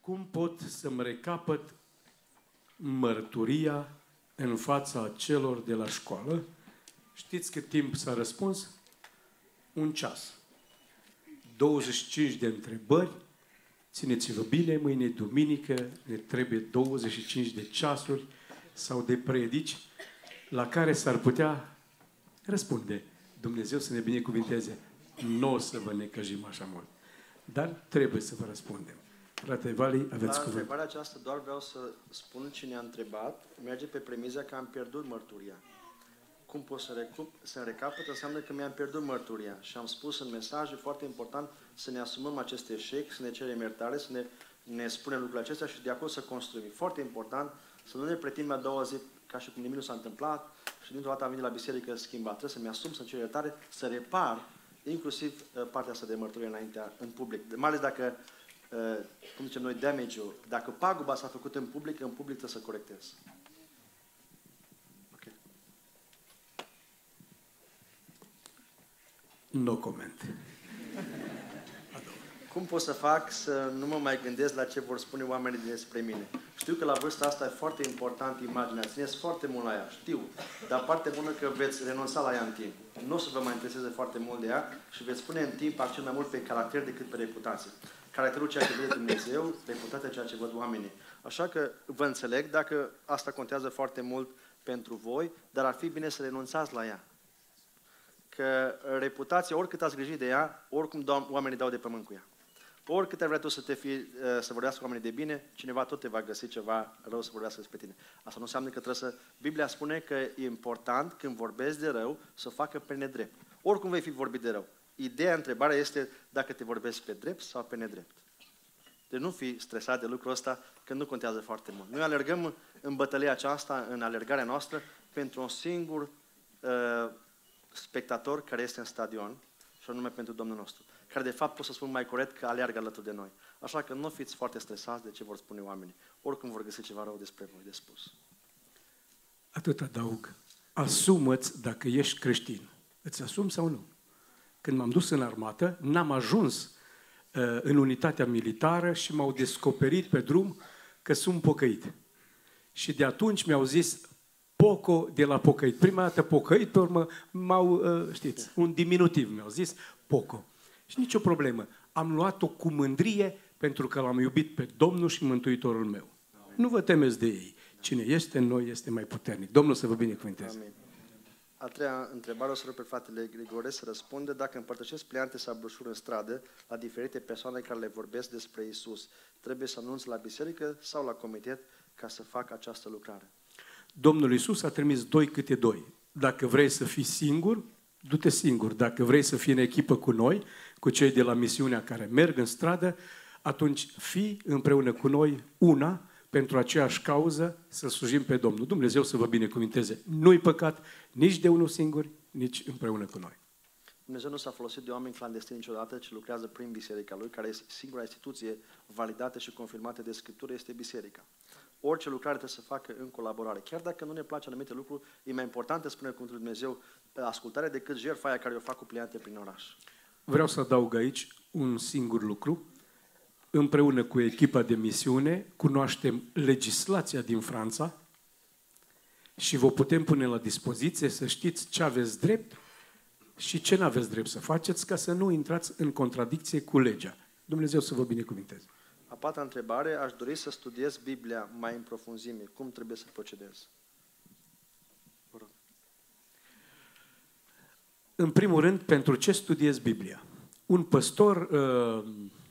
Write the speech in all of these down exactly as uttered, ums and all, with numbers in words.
cum pot să-mi recapăt mărturia în fața celor de la școală? Știți cât timp s-a răspuns? Un ceas. douăzeci și cinci de întrebări. Țineți-vă bine, mâine duminică ne trebuie douăzeci și cinci de ceasuri sau de predici la care s-ar putea răspunde. Dumnezeu să ne binecuvinteze. Nu o să vă necăjim așa mult. Dar trebuie să vă răspundem. Frate Vali, aveți La cuvânt. întrebarea aceasta doar vreau să spun cine a întrebat. Merge pe premiza că am pierdut mărturia. Cum pot să recup, să recapăt? Înseamnă că mi-am pierdut mărturia. Și am spus în mesaj, e foarte important să ne asumăm acest eșec, să ne cerem iertare, să ne, ne spunem lucrurile acestea și de acolo să construim. E foarte important să nu ne plătim a doua zi ca și cum nimic nu s-a întâmplat și dintr-o dată am venit la biserică schimbat. Trebuie să-mi asum, să-mi cer iertare, să repar inclusiv partea asta de mărturie înaintea, în public. Mai ales dacă, cum zicem noi, damage-ul, dacă paguba s-a făcut în public, în public trebuie să corectez. Ok. No comment. Cum pot să fac să nu mă mai gândesc la ce vor spune oamenii despre mine? Știu că la vârsta asta e foarte important imaginea, țineți foarte mult la ea, știu. Dar partea bună că veți renunța la ea în timp. Nu o să vă mai intereseze foarte mult de ea și veți pune în timp accent mai mult pe caracter decât pe reputație. Caracterul ceea ce vede Dumnezeu, reputația ceea ce văd oamenii. Așa că vă înțeleg dacă asta contează foarte mult pentru voi, dar ar fi bine să renunțați la ea. Că reputația, oricât ați grijit de ea, oricum oamenii dau de pământ cu ea. Oricât ai vrea tu să te fii, să vorbească cu oamenii de bine, cineva tot te va găsi ceva rău să vorbească despre tine. Asta nu înseamnă că trebuie să... Biblia spune că e important când vorbesc de rău să o facă pe nedrept. Oricum vei fi vorbit de rău. Ideea, întrebarea este dacă te vorbesc pe drept sau pe nedrept. Deci nu fi stresat de lucrul ăsta, că nu contează foarte mult. Noi alergăm în bătălia aceasta, în alergarea noastră, pentru un singur uh, spectator care este în stadion, și anume pentru Domnul nostru, care de fapt pot să spun mai corect că aleargă alături de noi. Așa că nu fiți foarte stresați de ce vor spune oamenii. Oricum vor găsi ceva rău despre voi de spus. Atât adaug. Asumă-ți dacă ești creștin. Îți asumi sau nu? Când m-am dus în armată, n-am ajuns uh, în unitatea militară și m-au descoperit pe drum că sunt pocăit. Și de atunci mi-au zis Poco de la pocăit. Prima dată pocăit, pe urmă m-au, uh, știți, un diminutiv mi-au zis Poco. Și nicio problemă. Am luat-o cu mândrie pentru că l-am iubit pe Domnul și Mântuitorul meu. Amin. Nu vă temeți de ei. Cine este în noi este mai puternic. Domnul să vă binecuvânteze. Amin. A treia întrebare o să rog pe fratele Grigore să răspunde dacă împărtășesc pliante sau broșuri în stradă la diferite persoane care le vorbesc despre Isus. Trebuie să anunț la biserică sau la comitet ca să fac această lucrare? Domnul Iisus a trimis doi câte doi. Dacă vrei să fii singur, du-te singur. Dacă vrei să fii în echipă cu noi, cu cei de la misiunea care merg în stradă, atunci fii împreună cu noi una pentru aceeași cauză să slujim pe Domnul. Dumnezeu să vă binecuvinteze. Nu-i păcat nici de unul singur, nici împreună cu noi. Dumnezeu nu s-a folosit de oameni clandestini niciodată, ci lucrează prin biserica Lui, care este singura instituție validată și confirmată de Scriptură, este biserica. Orice lucrare trebuie să facă în colaborare. Chiar dacă nu ne place anumite lucruri, e mai important, spune cuvântul lui Dumnezeu, ascultare decât jertfa aia care o fac cu pliante prin oraș. Vreau să adaug aici un singur lucru. Împreună cu echipa de misiune cunoaștem legislația din Franța și vă putem pune la dispoziție să știți ce aveți drept și ce nu aveți drept să faceți ca să nu intrați în contradicție cu legea. Dumnezeu să vă binecuvinteze. A patra întrebare, aș dori să studiez Biblia mai în profunzime. Cum trebuie să procedez? Vă rog. În primul rând, pentru ce studiez Biblia? Un păstor uh,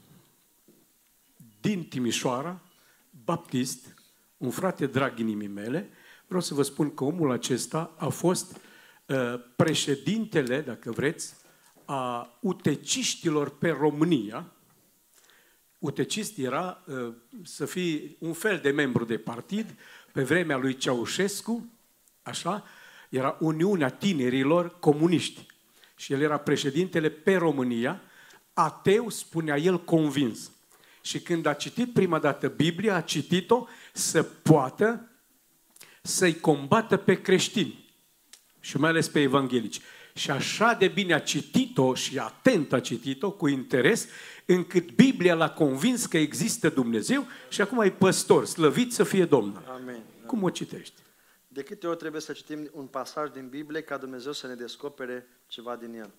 din Timișoara, baptist, un frate drag inimii mele, vreau să vă spun că omul acesta a fost uh, președintele, dacă vreți, a uteciștilor pe România. Utecist era uh, să fie un fel de membru de partid pe vremea lui Ceaușescu, așa, era Uniunea Tinerilor Comuniști. Și el era președintele pe România, ateu, spunea el, convins. Și când a citit prima dată Biblia, a citit-o să poată să-i combată pe creștini și mai ales pe evanghelici. și așa de bine a citit-o și atent a citit-o, cu interes, încât Biblia l-a convins că există Dumnezeu și acum e păstor, slăvit să fie Domnul. Amin. Cum o citești? De câte ori trebuie să citim un pasaj din Biblie ca Dumnezeu să ne descopere ceva din el?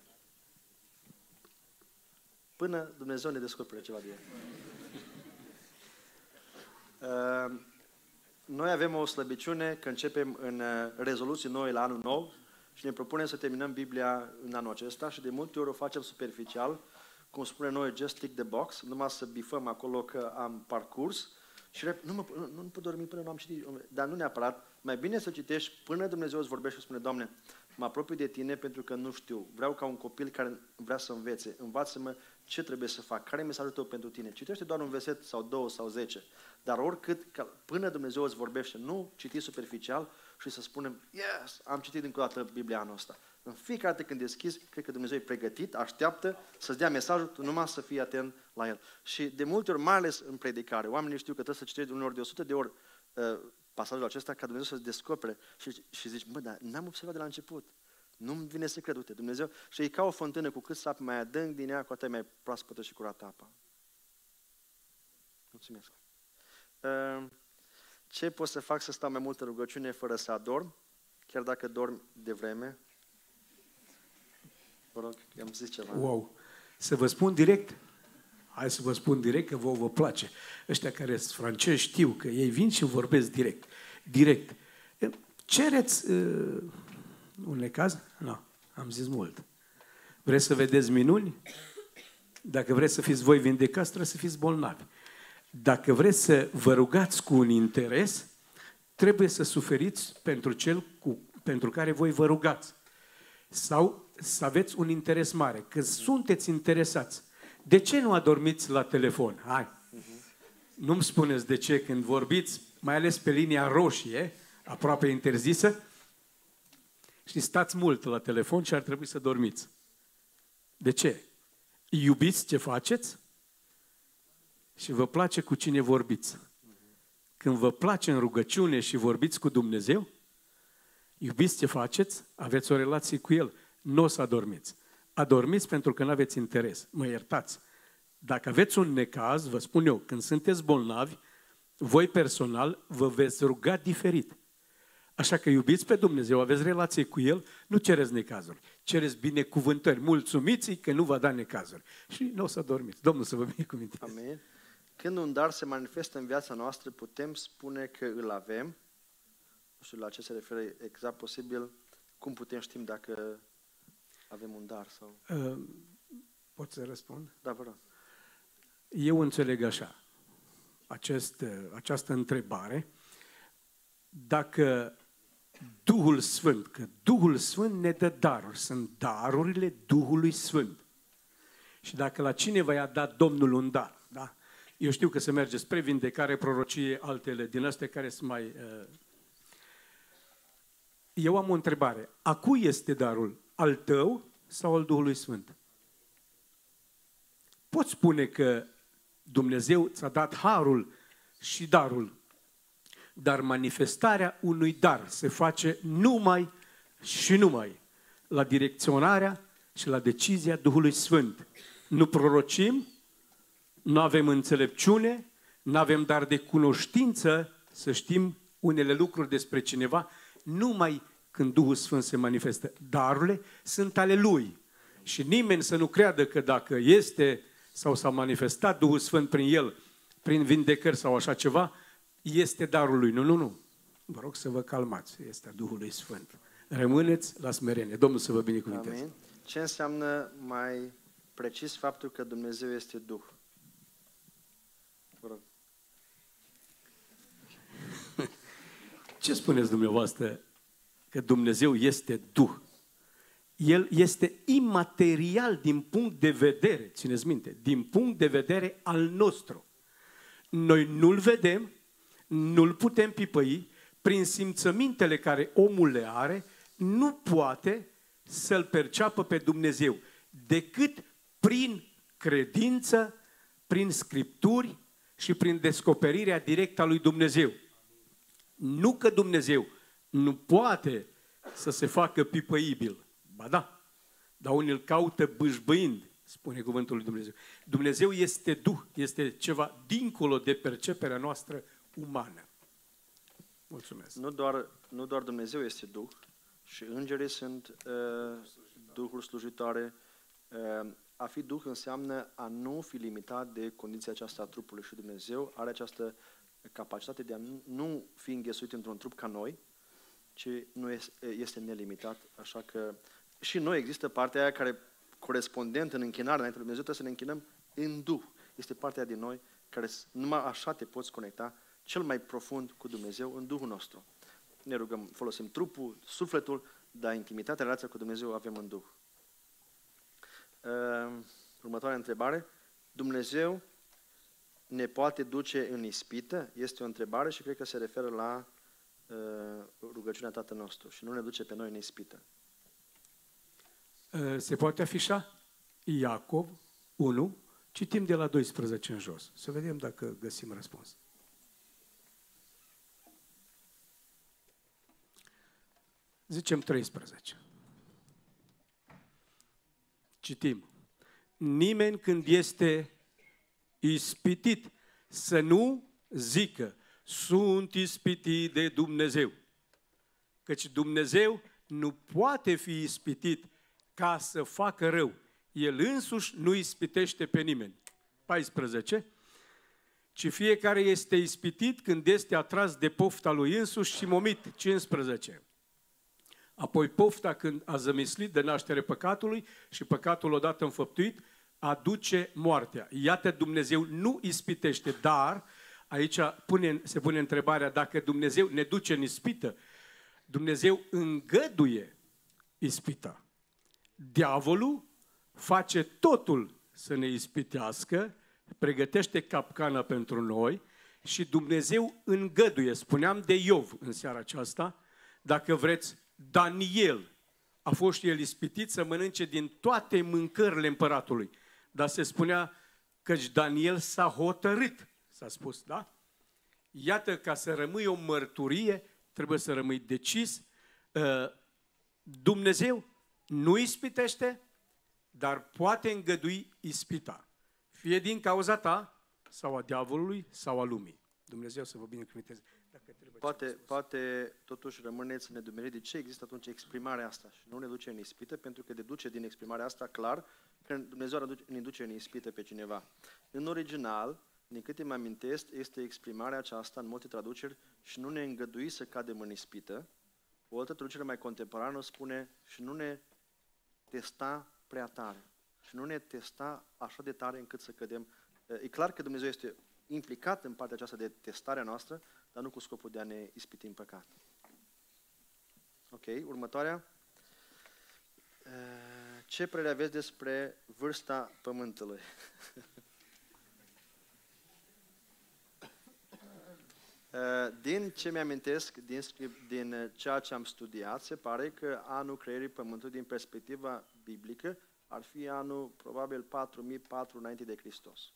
Până Dumnezeu ne descopere ceva din el. Uh, noi avem o slăbiciune că începem în uh, rezoluții noi la anul nou și ne propunem să terminăm Biblia în anul acesta și de multe ori o facem superficial, cum spune noi, just tick the box, numai să bifăm acolo că am parcurs și rep- nu, mă, nu, nu pot dormi până nu am citit, dar nu neapărat. Mai bine să citești până Dumnezeu îți vorbește și spune, Doamne, mă apropiu de Tine pentru că nu știu, vreau ca un copil care vrea să învețe, învață-mă ce trebuie să fac, care e mesajul Tău pentru Tine. Citește doar un verset sau două sau zece, dar oricât, ca, până Dumnezeu îți vorbește, nu citi superficial și să spunem, yes, am citit încă o dată Biblia anul ăsta. În fiecare dată când deschizi, cred că Dumnezeu e pregătit, așteaptă să-ți dea mesajul, tu numai să fii atent la el. Și de multe ori, mai ales în predicare, oamenii știu că trebuie să citești uneori de o sută de ori uh, pasajul acesta ca Dumnezeu să-ți descopere și, și zici, bă, dar n-am observat de la început. Nu-mi vine să cred, uite, Dumnezeu. Și e ca o fântână, cu cât sapi mai adânc din ea, cu atât mai proaspătă și curată apa. Mulțumesc. Uh, ce pot să fac să stau mai mult în rugăciune fără să adorm, chiar dacă dorm de vreme? Vă rog, i-am zis ceva. Wow! Să vă spun direct, hai să vă spun direct că vouă vă place. Ăștia care sunt francezi știu că ei vin și vorbesc direct. Direct. Cereți uh, un necaz? Nu, am zis mult. Vreți să vedeți minuni? Dacă vreți să fiți voi vindecați, trebuie să fiți bolnavi. Dacă vreți să vă rugați cu un interes, trebuie să suferiți pentru cel cu, pentru care voi vă rugați. Sau să aveți un interes mare. Că sunteți interesați. De ce nu adormiți la telefon? Hai! Uh-huh. Nu-mi spuneți de ce când vorbiți, mai ales pe linia roșie, aproape interzisă, și stați mult la telefon și ar trebui să dormiți. De ce? Iubiți ce faceți și vă place cu cine vorbiți. Când vă place în rugăciune și vorbiți cu Dumnezeu, iubiți ce faceți, aveți o relație cu El. Nu o să adormiți. Adormiți pentru că nu aveți interes. Mă iertați. Dacă aveți un necaz, vă spun eu, când sunteți bolnavi, voi personal vă veți ruga diferit. Așa că iubiți pe Dumnezeu, aveți relație cu El, nu cereți necazuri. Cereți binecuvântări. Mulțumiți-i că nu va da necazuri. Și nu o să dormiți. Domnul să vă binecuvânteze. Amin. Când un dar se manifestă în viața noastră, putem spune că îl avem. Nu știu la ce se referă exact posibil. Cum putem ști dacă avem un dar? Sau... Uh, pot să răspund? Da, vă rog. Eu înțeleg așa, acest, această întrebare, dacă Duhul Sfânt, că Duhul Sfânt ne dă daruri, sunt darurile Duhului Sfânt. Și dacă la cineva i-a dat Domnul un dar, da? Eu știu că se merge spre vindecare, prorocie, altele din astea care sunt mai... Uh... Eu am o întrebare. A cui este darul? Al tău sau al Duhului Sfânt? Poți spune că Dumnezeu ți-a dat harul și darul, dar manifestarea unui dar se face numai și numai la direcționarea și la decizia Duhului Sfânt. Nu prorocim, nu avem înțelepciune, nu avem dar de cunoștință să știm unele lucruri despre cineva, numai când Duhul Sfânt se manifestă. Darurile sunt ale Lui. Și nimeni să nu creadă că dacă este sau s-a manifestat Duhul Sfânt prin el, prin vindecări sau așa ceva, este darul Lui. Nu, nu, nu. Vă rog să vă calmați. Este a Duhului Sfânt. Rămâneți la smerenie. Domnul să vă binecuvânteze. Amin. Ce înseamnă mai precis faptul că Dumnezeu este Duh? Vă rog. Ce spuneți dumneavoastră că Dumnezeu este Duh? El este imaterial din punct de vedere, țineți minte, din punct de vedere al nostru. Noi nu-L vedem, nu-L putem pipăi, prin simțămintele care omul le are, nu poate să-L perceapă pe Dumnezeu, decât prin credință, prin Scripturi și prin descoperirea directă a lui Dumnezeu. Nu că Dumnezeu nu poate să se facă pipăibil. Ba da, dar unii îl caută bâșbâind, spune cuvântul lui Dumnezeu. Dumnezeu este Duh, este ceva dincolo de perceperea noastră umană. Mulțumesc. Nu doar, nu doar Dumnezeu este Duh, și îngerii sunt uh, duhuri slujitoare. Uh, a fi Duh înseamnă a nu fi limitat de condiția aceasta a trupului și Dumnezeu are această capacitate de a nu fi înghesuit într-un trup ca noi, ci nu este, este nelimitat, așa că și noi există partea aia care, corespondent în închinare înainte lui Dumnezeu, trebuie să ne închinăm în Duh. Este partea din noi care numai așa te poți conecta cel mai profund cu Dumnezeu în Duhul nostru. Ne rugăm, folosim trupul, sufletul, dar intimitatea, relația cu Dumnezeu o avem în Duh. Uh, următoarea întrebare. Dumnezeu ne poate duce în ispită? Este o întrebare și cred că se referă la uh, rugăciunea Tatăl nostru și nu ne duce pe noi în ispită. Se poate afișa? Iacov unu, citim de la doisprezece în jos. Să vedem dacă găsim răspuns. Zicem treisprezece. Citim. Nimeni când este ispitit să nu zică sunt ispitit de Dumnezeu. Căci Dumnezeu nu poate fi ispitit ca să facă rău. El însuși nu ispitește pe nimeni. paisprezece. Ci fiecare este ispitit când este atras de pofta lui însuși și momit. cincisprezece. Apoi pofta când a zămislit de naștere păcatului și păcatul odată înfăptuit aduce moartea. Iată, Dumnezeu nu ispitește, dar aici pune, se pune întrebarea dacă Dumnezeu ne duce în ispită. Dumnezeu îngăduie ispita. Diavolul face totul să ne ispitească, pregătește capcana pentru noi și Dumnezeu îngăduie. Spuneam de Iov în seara aceasta, dacă vreți, Daniel a fost și el ispitit să mănânce din toate mâncările împăratului. Dar se spunea căci Daniel s-a hotărât, s-a spus, da? Iată, ca să rămâi o mărturie, trebuie să rămâi decis. Dumnezeu nu ispitește, dar poate îngădui ispita. Fie din cauza ta, sau a diavolului, sau a lumii. Dumnezeu să vă binecuvânteze. Poate, poate totuși rămâneți nedumeriți de ce există atunci exprimarea asta și nu ne duce în ispită, pentru că deduce din exprimarea asta clar că Dumnezeu ne duce în ispită pe cineva. În original, din câte mă amintesc, este exprimarea aceasta în multe traduceri și nu ne îngădui să cadem în ispită. O altă traducere mai contemporană spune și nu ne testa prea tare. Și nu ne testa așa de tare încât să cădem. E clar că Dumnezeu este implicat în partea aceasta de testarea noastră, dar nu cu scopul de a ne ispiti în păcat. Ok, următoarea. Ce părere aveți despre vârsta Pământului? Din ce mi-amintesc, din, din ceea ce am studiat, se pare că anul creierii Pământului, din perspectiva biblică, ar fi anul probabil patru mii patru înainte de Hristos.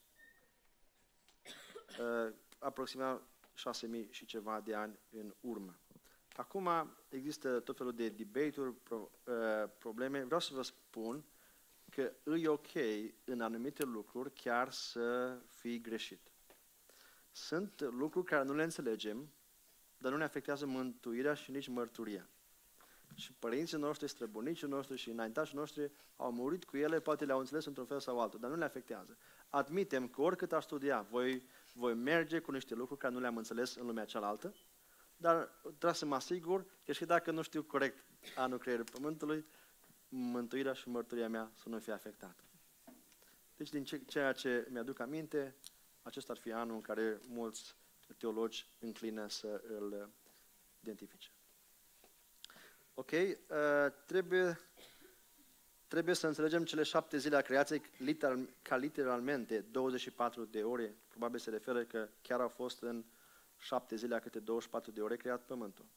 Aproximativ șase mii și ceva de ani în urmă. Acum există tot felul de debate-uri, pro, uh, probleme. Vreau să vă spun că e ok în anumite lucruri chiar să fii greșit. Sunt lucruri care nu le înțelegem, dar nu ne afectează mântuirea și nici mărturia. Și părinții noștri, străbunicii noștri și înaintașii noștri au murit cu ele, poate le-au înțeles într-un fel sau altul, dar nu le afectează. Admitem că oricât aș studia, voi, voi merge cu niște lucruri care nu le-am înțeles în lumea cealaltă, dar trebuie să mă asigur că și dacă nu știu corect anul creierii Pământului, mântuirea și mărturia mea să nu fie afectată. Deci din ceea ce mi-aduc aminte, acesta ar fi anul în care mulți teologi înclină să îl identifice. Ok, uh, trebuie, trebuie să înțelegem cele șapte zile a creației literal, ca literalmente douăzeci și patru de ore. Probabil se referă că chiar au fost în șapte zile a câte douăzeci și patru de ore creat Pământul.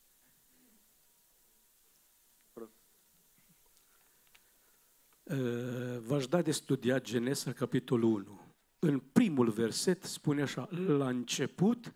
Uh, v-aș da de studiat Genesa, capitolul unu. În primul verset spune așa: la început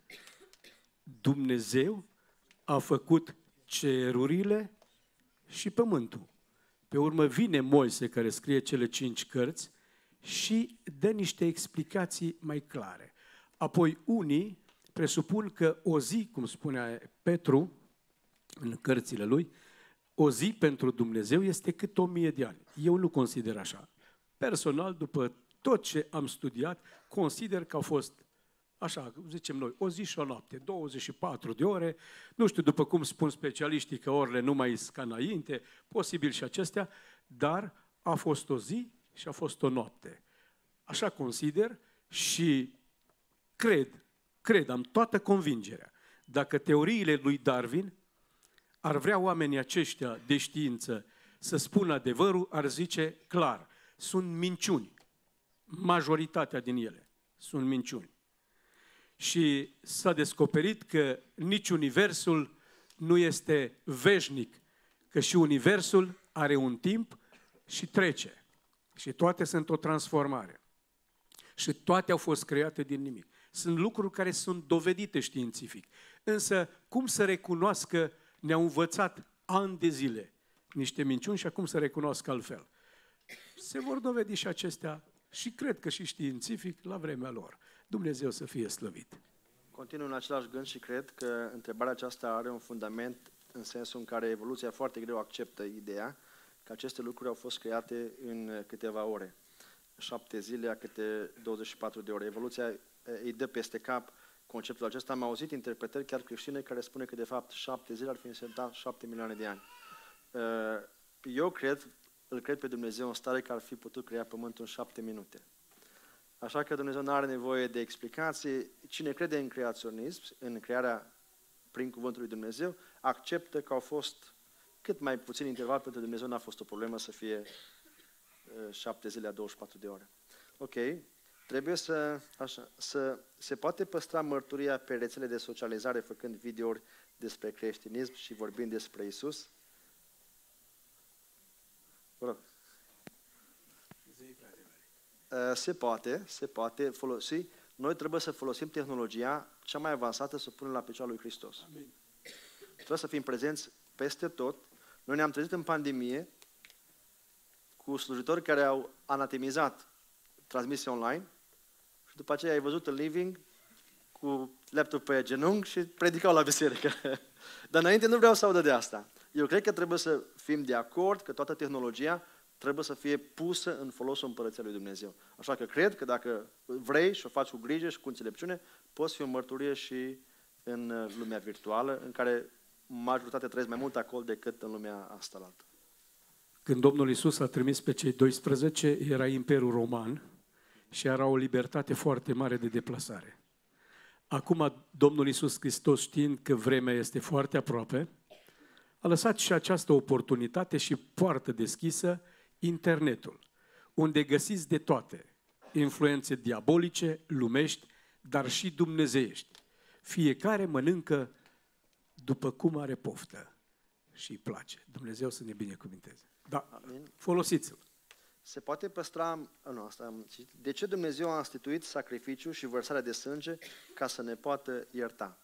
Dumnezeu a făcut cerurile și pământul. Pe urmă vine Moise, care scrie cele cinci cărți, și dă niște explicații mai clare. Apoi unii presupun că o zi, cum spunea Petru în cărțile lui, o zi pentru Dumnezeu este cât o mie de ani. Eu nu consider așa. Personal, după tot ce am studiat, consider că au fost, așa zicem noi, o zi și o noapte, douăzeci și patru de ore, nu știu după cum spun specialiștii că orele nu mai sunt ca înainte, posibil și acestea, dar a fost o zi și a fost o noapte. Așa consider și cred, cred, am toată convingerea. Dacă teoriile lui Darwin ar vrea oamenii aceștia de știință să spună adevărul, ar zice clar, sunt minciuni. Majoritatea din ele sunt minciuni. Și s-a descoperit că nici universul nu este veșnic, că și universul are un timp și trece. Și toate sunt o transformare. Și toate au fost create din nimic. Sunt lucruri care sunt dovedite științific. Însă, cum să recunoască, ne-au învățat ani de zile niște minciuni și acum să recunoască altfel. Se vor dovedi și acestea și cred că și științific la vremea lor. Dumnezeu să fie slăvit. Continuu în același gând și cred că întrebarea aceasta are un fundament în sensul în care evoluția foarte greu acceptă ideea că aceste lucruri au fost create în câteva ore. Șapte zile, a câte douăzeci și patru de ore. Evoluția îi dă peste cap conceptul acesta. Am auzit interpretări chiar creștine care spune că de fapt șapte zile ar fi însemnat șapte milioane de ani. Eu cred, îl cred pe Dumnezeu în stare că ar fi putut crea pământul în șapte minute. Așa că Dumnezeu nu are nevoie de explicații. Cine crede în creaționism, în crearea prin cuvântul lui Dumnezeu, acceptă că au fost cât mai puțin interval pentru Dumnezeu, n-a fost o problemă să fie uh, șapte zile a douăzeci și patru de ore. Ok, trebuie să, așa, să se poate păstra mărturia pe rețele de socializare făcând videouri despre creștinism și vorbind despre Isus. Vă rog. Se poate, se poate folosi. Noi trebuie să folosim tehnologia cea mai avansată să o punem la picioarul lui Hristos. Amin. Trebuie să fim prezenți peste tot. Noi ne-am trezit în pandemie cu slujitori care au anatemizat transmisia online și după aceea ai văzut în living cu laptop pe genunchi și predicau la biserică. Dar înainte nu vreau să audă de asta. Eu cred că trebuie să fim de acord că toată tehnologia trebuie să fie pusă în folosul Împărăției lui Dumnezeu. Așa că cred că dacă vrei și o faci cu grijă și cu înțelepciune, poți fi o mărturie și în lumea virtuală, în care majoritatea trăiesc mai mult acolo decât în lumea asta la altă. Când Domnul Iisus a trimis pe cei doisprezece, era Imperiul Roman și era o libertate foarte mare de deplasare. Acum Domnul Iisus Hristos, știind că vremea este foarte aproape, a lăsat și această oportunitate și poartă deschisă, internetul, unde găsiți de toate, influențe diabolice, lumești, dar și dumnezeiești. Fiecare mănâncă după cum are poftă și îi place. Dumnezeu să ne binecuvinteze. Da, folosiți-l. Se poate păstra, nu, asta am zis. De ce Dumnezeu a instituit sacrificiu și vărsarea de sânge ca să ne poată ierta?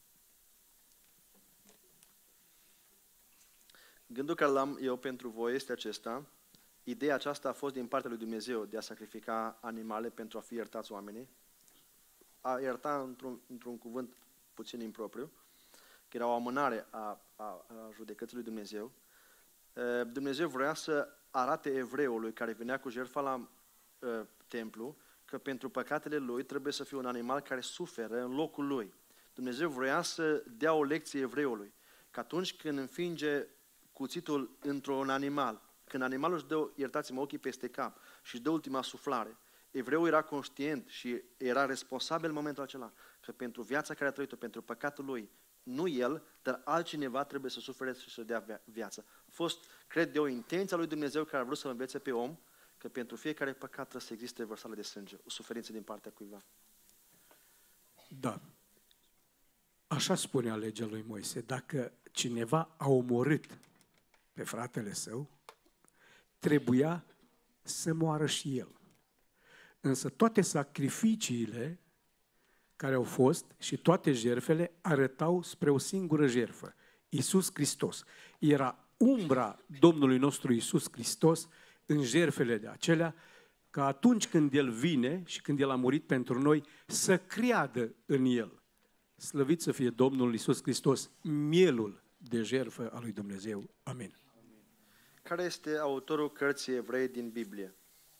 Gândul care l-am eu pentru voi este acesta. Ideea aceasta a fost din partea lui Dumnezeu de a sacrifica animale pentru a fi iertați oamenii. A ierta într-un, într-un cuvânt puțin impropriu, că era o amânare a, a, a judecății lui Dumnezeu. Dumnezeu vrea să arate evreului care venea cu jertfa la uh, templu că pentru păcatele lui trebuie să fie un animal care suferă în locul lui. Dumnezeu vrea să dea o lecție evreului, că atunci când înfinge cuțitul într-un animal, când animalul își dă, iertați-mă, ochii peste cap și își dă ultima suflare, evreul era conștient și era responsabil în momentul acela că pentru viața care a trăit-o, pentru păcatul lui, nu el, dar altcineva trebuie să sufere și să dea viață. A fost, cred eu, intenția lui Dumnezeu care a vrut să învețe pe om că pentru fiecare păcat trebuie să existe vărsare de sânge, o suferință din partea cuiva. Da. Așa spunea legea lui Moise. Dacă cineva a omorât pe fratele său, trebuia să moară și el. Însă toate sacrificiile care au fost și toate jertfele arătau spre o singură jertfă, Iisus Hristos. Era umbra Domnului nostru Iisus Hristos în jertfele de acelea, ca atunci când El vine și când El a murit pentru noi, să creadă în El. Slăvit să fie Domnul Iisus Hristos, mielul de jertfă a lui Dumnezeu. Amin. Care este autorul cărții Evrei din Biblie?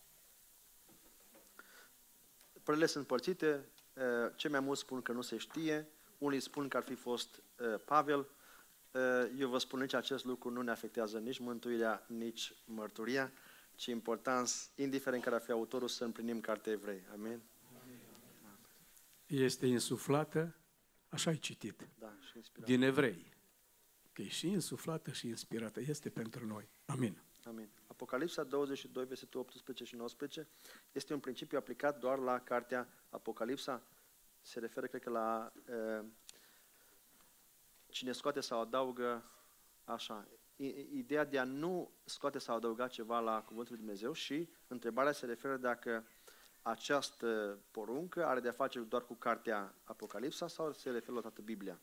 Părerile sunt împărțite, cei mai mulți spun că nu se știe, unii spun că ar fi fost Pavel. Eu vă spun nici acest lucru nu ne afectează nici mântuirea, nici mărturia, ci important, indiferent care ar fi autorul, să împlinim cartea Evrei. Amin? Este insuflată, așa ai citit, Da, și inspirată. din Evrei. Că e și insuflată și inspirată. Este pentru noi. Amin. Amin. Apocalipsa douăzeci și doi, versetul optsprezece și nouăsprezece, este un principiu aplicat doar la cartea Apocalipsa. Se referă, cred că, la uh, cine scoate sau adaugă, așa, ideea de a nu scoate sau adăuga ceva la Cuvântul lui Dumnezeu și întrebarea se referă dacă această poruncă are de-a face doar cu cartea Apocalipsa sau se referă la toată Biblia.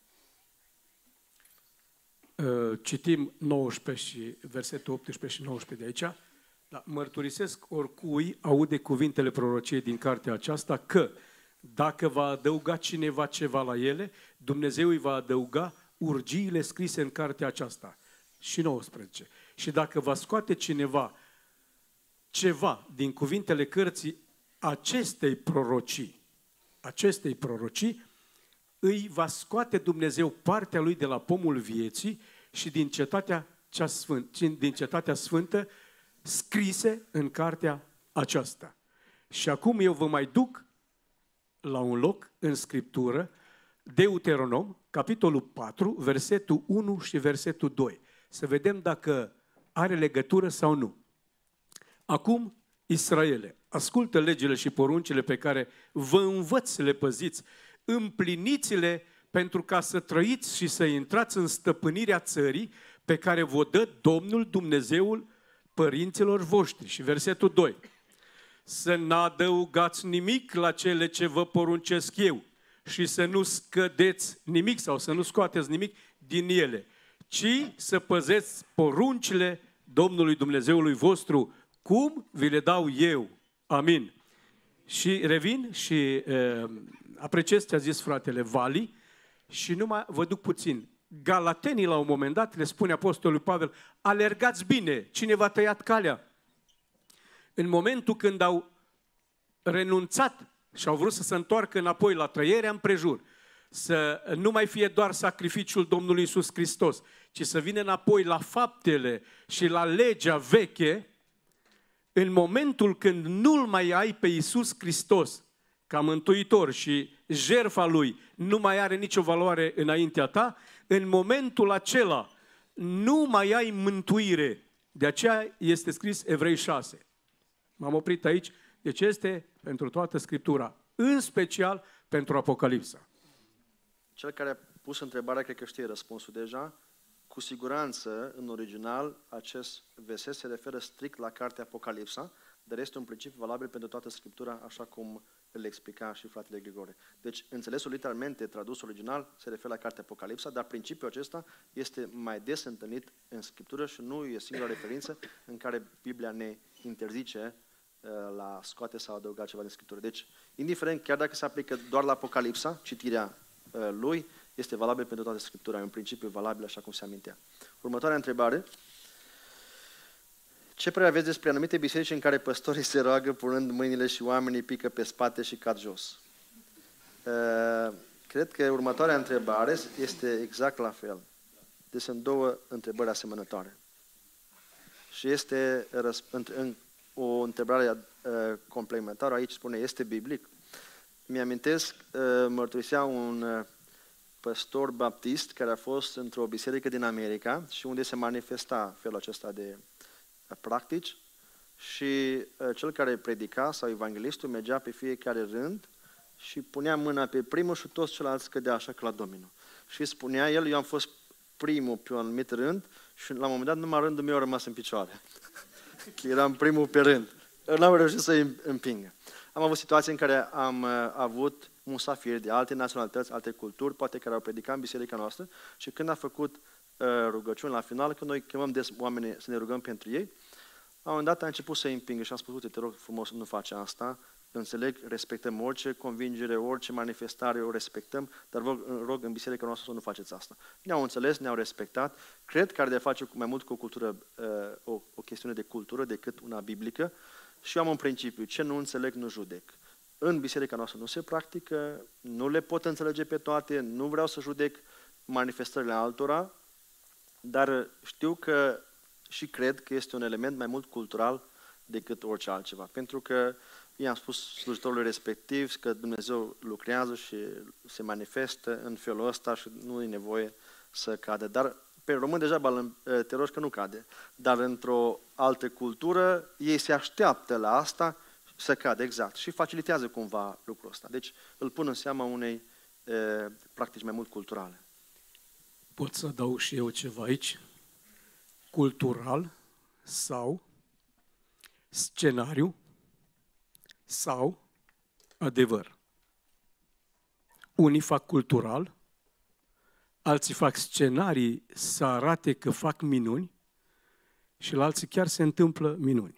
Citim nouăsprezece și versetul optsprezece și nouăsprezece de aici. Da, mărturisesc oricui aude cuvintele prorociei din cartea aceasta că dacă va adăuga cineva ceva la ele, Dumnezeu îi va adăuga urgiile scrise în cartea aceasta. Și nouăsprezece. Și dacă va scoate cineva ceva din cuvintele cărții acestei prorocii, acestei prorocii, îi va scoate Dumnezeu partea lui de la pomul vieții și din cetatea, cea sfânt, din cetatea sfântă scrise în cartea aceasta. Și acum eu vă mai duc la un loc în Scriptură, Deuteronom, capitolul patru, versetul unu și versetul doi. Să vedem dacă are legătură sau nu. Acum, Israele, ascultă legile și poruncile pe care vă învăț să le păziți, împliniți-le pentru ca să trăiți și să intrați în stăpânirea țării pe care vă dă Domnul Dumnezeul părinților voștri. Și versetul doi. Să n-adăugați nimic la cele ce vă poruncesc eu și să nu scădeți nimic sau să nu scoateți nimic din ele, ci să păzeți poruncile Domnului Dumnezeului vostru, cum vi le dau eu. Amin. Și revin și uh, apreciez ce a zis fratele Vali și numai vă duc puțin. Galatenii la un moment dat le spune apostolul Pavel, alergați bine, cine v-a tăiat calea? În momentul când au renunțat și au vrut să se întoarcă înapoi la trăierea împrejur, să nu mai fie doar sacrificiul Domnului Iisus Hristos, ci să vină înapoi la faptele și la legea veche, în momentul când nu-L mai ai pe Iisus Hristos ca mântuitor și jertfa Lui nu mai are nicio valoare înaintea ta, în momentul acela nu mai ai mântuire. De aceea este scris Evrei șase. M-am oprit aici, deci este pentru toată Scriptura, în special pentru Apocalipsa. Cel care a pus întrebarea, cred că știe răspunsul deja. Cu siguranță, în original, acest verset se referă strict la cartea Apocalipsa, dar este un principiu valabil pentru toată Scriptura, așa cum îl explica și fratele Grigore. Deci, înțelesul literalmente, tradus original, se referă la cartea Apocalipsa, dar principiul acesta este mai des întâlnit în Scriptură și nu e singura referință în care Biblia ne interzice uh, la scoate sau adăuga ceva din Scriptură. Deci, indiferent, chiar dacă se aplică doar la Apocalipsa, citirea uh, lui, este valabil pentru toată Scriptura, e un principiu valabil așa cum se amintea. Următoarea întrebare. Ce părere aveți despre anumite biserici în care păstorii se roagă punând mâinile și oamenii pică pe spate și cad jos? Uh, cred că următoarea întrebare este exact la fel. Deci sunt două întrebări asemănătoare. Și este o întrebare uh, complementară, aici spune, este biblic? Mi-amintesc, uh, mărturisea un uh, păstor baptist care a fost într-o biserică din America și unde se manifesta felul acesta de practici și uh, cel care predica sau evanghelistul mergea pe fiecare rând și punea mâna pe primul și toți ceilalți cădea așa ca la domino. Și spunea el, eu am fost primul pe un anumit rând și la un moment dat numai rândul meu a rămas în picioare. Că eram primul pe rând. N-am reușit să-i împingă. Am avut situații în care am uh, avut musafiri de alte naționalități, alte culturi, poate care au predicat în biserica noastră și când a făcut rugăciuni la final, când noi chemăm des oamenii să ne rugăm pentru ei, la un moment dat a început să îi împingă și am spus, uite, te rog frumos, nu face asta, înțeleg, respectăm orice convingere, orice manifestare, o respectăm, dar vă rog în biserica noastră să nu faceți asta. Ne-au înțeles, ne-au respectat, cred că are de face mai mult cu o cultură, o, o chestiune de cultură decât una biblică și eu am un principiu, ce nu înțeleg, nu judec. În biserica noastră nu se practică, nu le pot înțelege pe toate, nu vreau să judec manifestările altora, dar știu că și cred că este un element mai mult cultural decât orice altceva. Pentru că i-am spus slujitorului respectiv că Dumnezeu lucrează și se manifestă în felul ăsta și nu e nevoie să cadă. Dar pe român deja te rogi că nu cade. Dar într-o altă cultură ei se așteaptă la asta să cadă, exact. Și facilitează cumva lucrul ăsta. Deci îl pun în seama unei e, practici mai mult culturale. Pot să adaug și eu ceva aici? Cultural sau scenariu sau adevăr. Unii fac cultural, alții fac scenarii să arate că fac minuni și la alții chiar se întâmplă minuni.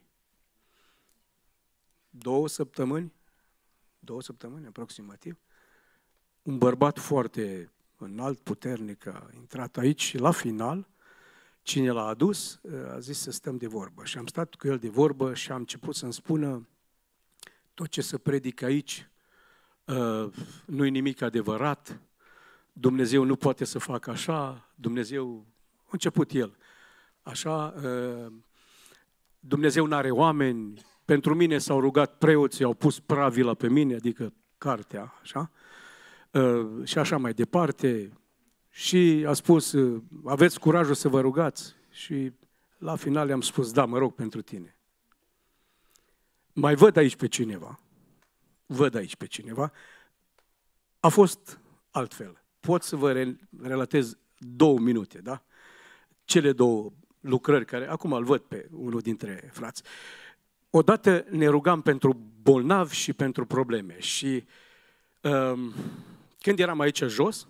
Două săptămâni, două săptămâni aproximativ, un bărbat foarte înalt, puternic, a intrat aici și la final, cine l-a adus, a zis să stăm de vorbă. Și am stat cu el de vorbă și am început să-mi spună tot ce se predică aici nu e nimic adevărat, Dumnezeu nu poate să facă așa, Dumnezeu, a început el, așa, Dumnezeu n-are oameni, pentru mine s-au rugat preoții, au pus pravila pe mine, adică cartea, așa, și așa mai departe, și a spus, aveți curajul să vă rugați? Și la final i-am spus, da, mă rog pentru tine. Mai văd aici pe cineva, văd aici pe cineva, a fost altfel. Pot să vă relatez două minute, da? Cele două lucrări care, acum îl văd pe unul dintre frați. Odată ne rugam pentru bolnavi și pentru probleme și um, când eram aici jos,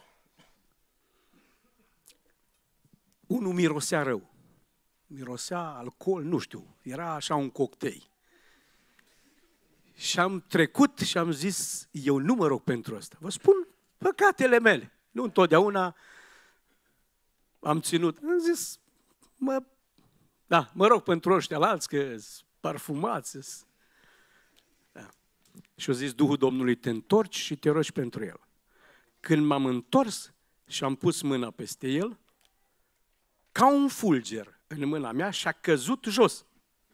unul mirosea rău. Mirosea alcool, nu știu, era așa un cocktail. Și am trecut și am zis, eu nu mă rog pentru asta. Vă spun păcatele mele. Nu întotdeauna am ținut. Am zis, mă, da, mă rog pentru ăștia la alți, că sunt parfumați. Da. Și-a zis Duhul Domnului, te întorci și te rogi pentru el. Când m-am întors și am pus mâna peste el, ca un fulger în mâna mea și a căzut jos.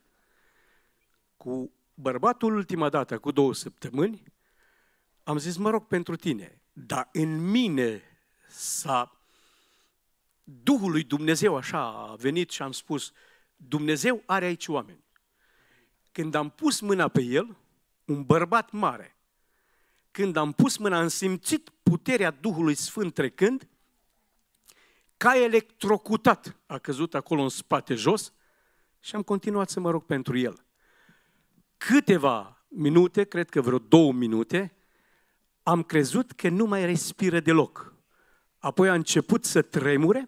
Cu bărbatul ultima dată, cu două săptămâni, am zis, mă rog pentru tine, dar în mine s-a... Duhul lui Dumnezeu așa a venit și am spus, Dumnezeu are aici oameni. Când am pus mâna pe el, un bărbat mare, când am pus mâna, am simțit puterea Duhului Sfânt trecând, ca electrocutat a căzut acolo în spate jos și am continuat să mă rog pentru el. Câteva minute, cred că vreo două minute, am crezut că nu mai respiră deloc. Apoi a început să tremure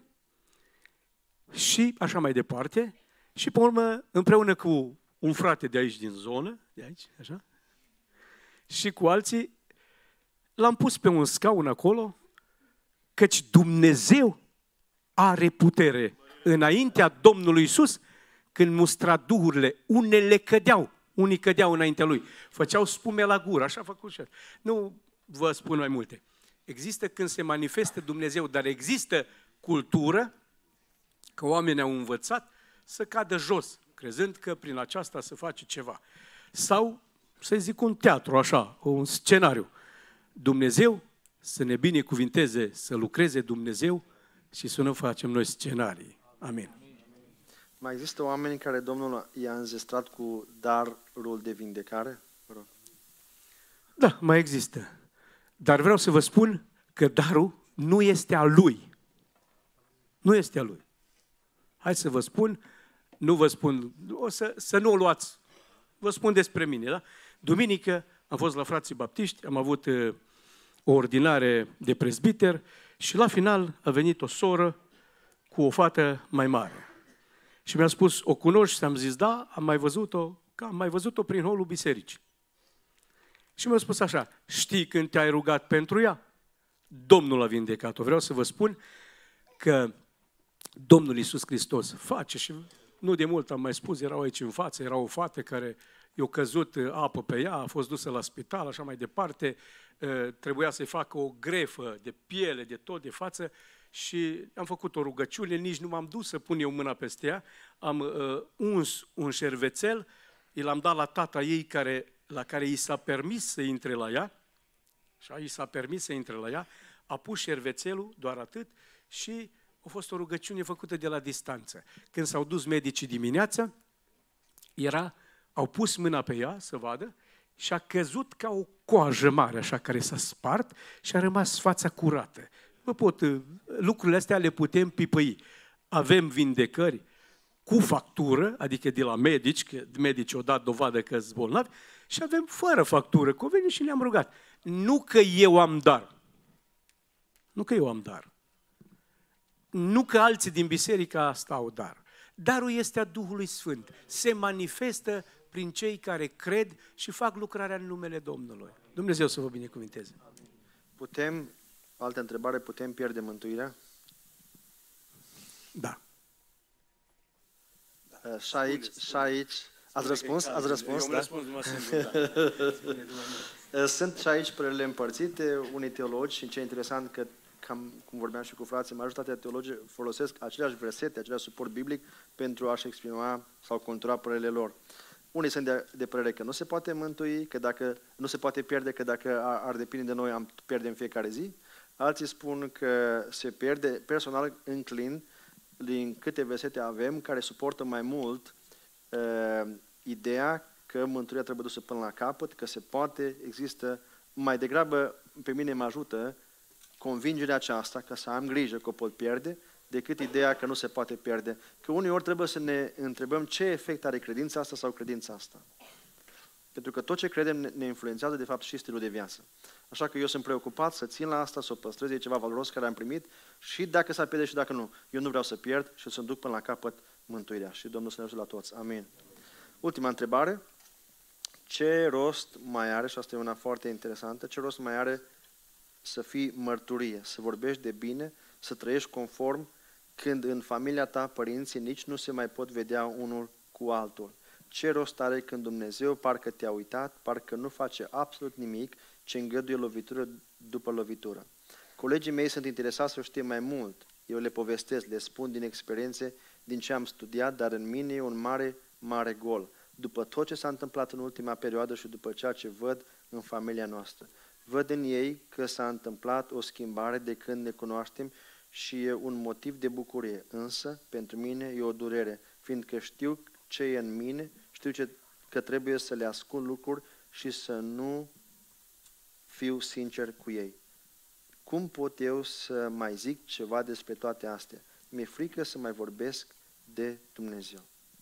și așa mai departe. Și pe urmă, împreună cu un frate de aici din zonă, de aici, așa, și cu alții, l-am pus pe un scaun acolo, căci Dumnezeu are putere. Înaintea Domnului Iisus, când mustra duhurile, unele cădeau, unii cădeau înaintea Lui, făceau spume la gură, așa a făcut și nu vă spun mai multe. Există când se manifestă Dumnezeu, dar există cultură, că oamenii au învățat să cadă jos, crezând că prin aceasta se face ceva. Sau, să zic, un teatru, așa, un scenariu. Dumnezeu să ne binecuvinteze, să lucreze Dumnezeu și să nu facem noi scenarii. Amin. Mai există oameni care Domnul i-a înzestrat cu darul de vindecare? Da, mai există. Dar vreau să vă spun că darul nu este al lui. Nu este al lui. Hai să vă spun, nu vă spun, o să, să nu o luați. Vă spun despre mine, da? Duminică am fost la frații baptiști, am avut uh, o ordinare de prezbiter și la final a venit o soră cu o fată mai mare. Și mi-a spus, o cunoști? Am zis, da, am mai văzut-o, că am mai văzut-o prin holul bisericii. Și mi-a spus așa, știi când te-ai rugat pentru ea? Domnul a vindecat-o. Vreau să vă spun că Domnul Iisus Hristos face și nu de mult am mai spus, erau aici în față, era o fată care i-a căzut apă pe ea, a fost dusă la spital, așa mai departe, trebuia să-i facă o grefă de piele, de tot, de față și am făcut o rugăciune, nici nu m-am dus să pun eu mâna peste ea, am uh, uns un șervețel, l-am dat la tata ei care, la care i s-a permis să intre la ea, și i s-a permis să intre la ea, a pus șervețelul, doar atât, și a fost o rugăciune făcută de la distanță. Când s-au dus medicii dimineața, era, au pus mâna pe ea să vadă și a căzut ca o coajă mare, așa, care s-a spart și a rămas fața curată. Vă pot, lucrurile astea le putem pipăi. Avem vindecări cu factură, adică de la medici, că medicii au dat dovadă că sunt bolnavi, și avem fără factură, că au venit și ne-am rugat. Nu că eu am dar. Nu că eu am dar. Nu că alții din biserica asta au dar. Darul este a Duhului Sfânt. Se manifestă prin cei care cred și fac lucrarea în numele Domnului. Dumnezeu să vă binecuvinteze. Putem, altă întrebare, putem pierde mântuirea? Da. Uh, și aici, și aici, ați răspuns? Ați răspuns, da? Sunt și aici părerile împărțite, unii teologi, și ce interesant că, cam cum vorbeam și cu frații, majoritatea teologii folosesc aceleași versete, același suport biblic pentru a-și exprima sau contura părerile lor. Unii sunt de, de părere că nu se poate mântui, că dacă nu se poate pierde, că dacă ar, ar depinde de noi, am pierde în fiecare zi. Alții spun că se pierde, personal înclin, din câte versete avem, care suportă mai mult uh, ideea că mântuirea trebuie dusă până la capăt, că se poate, există, mai degrabă pe mine mă ajută convingerea aceasta, că să am grijă că o pot pierde, decât ideea că nu se poate pierde. Că uneori trebuie să ne întrebăm ce efect are credința asta sau credința asta. Pentru că tot ce credem ne influențează, de fapt, și stilul de viață. Așa că eu sunt preocupat să țin la asta, să o păstrez, e ceva valoros care am primit și dacă s-ar pierde și dacă nu. Eu nu vreau să pierd și să-mi duc până la capăt mântuirea. Și Domnul să ne ajute la toți. Amin. Ultima întrebare. Ce rost mai are, și asta e una foarte interesantă, ce rost mai are să fii mărturie, să vorbești de bine, să trăiești conform, când în familia ta părinții nici nu se mai pot vedea unul cu altul? Ce rost are când Dumnezeu parcă te-a uitat, parcă nu face absolut nimic, ce îngăduie lovitură după lovitură? Colegii mei sunt interesați să știe mai mult. Eu le povestesc, le spun din experiențe, din ce am studiat, dar în mine e un mare, mare gol. După tot ce s-a întâmplat în ultima perioadă și după ceea ce văd în familia noastră. Văd în ei că s-a întâmplat o schimbare de când ne cunoaștem și e un motiv de bucurie. Însă, pentru mine e o durere, fiindcă știu ce e în mine, știu ce, că trebuie să le ascult lucruri și să nu fiu sincer cu ei. Cum pot eu să mai zic ceva despre toate astea? Mi-e frică să mai vorbesc de Dumnezeu.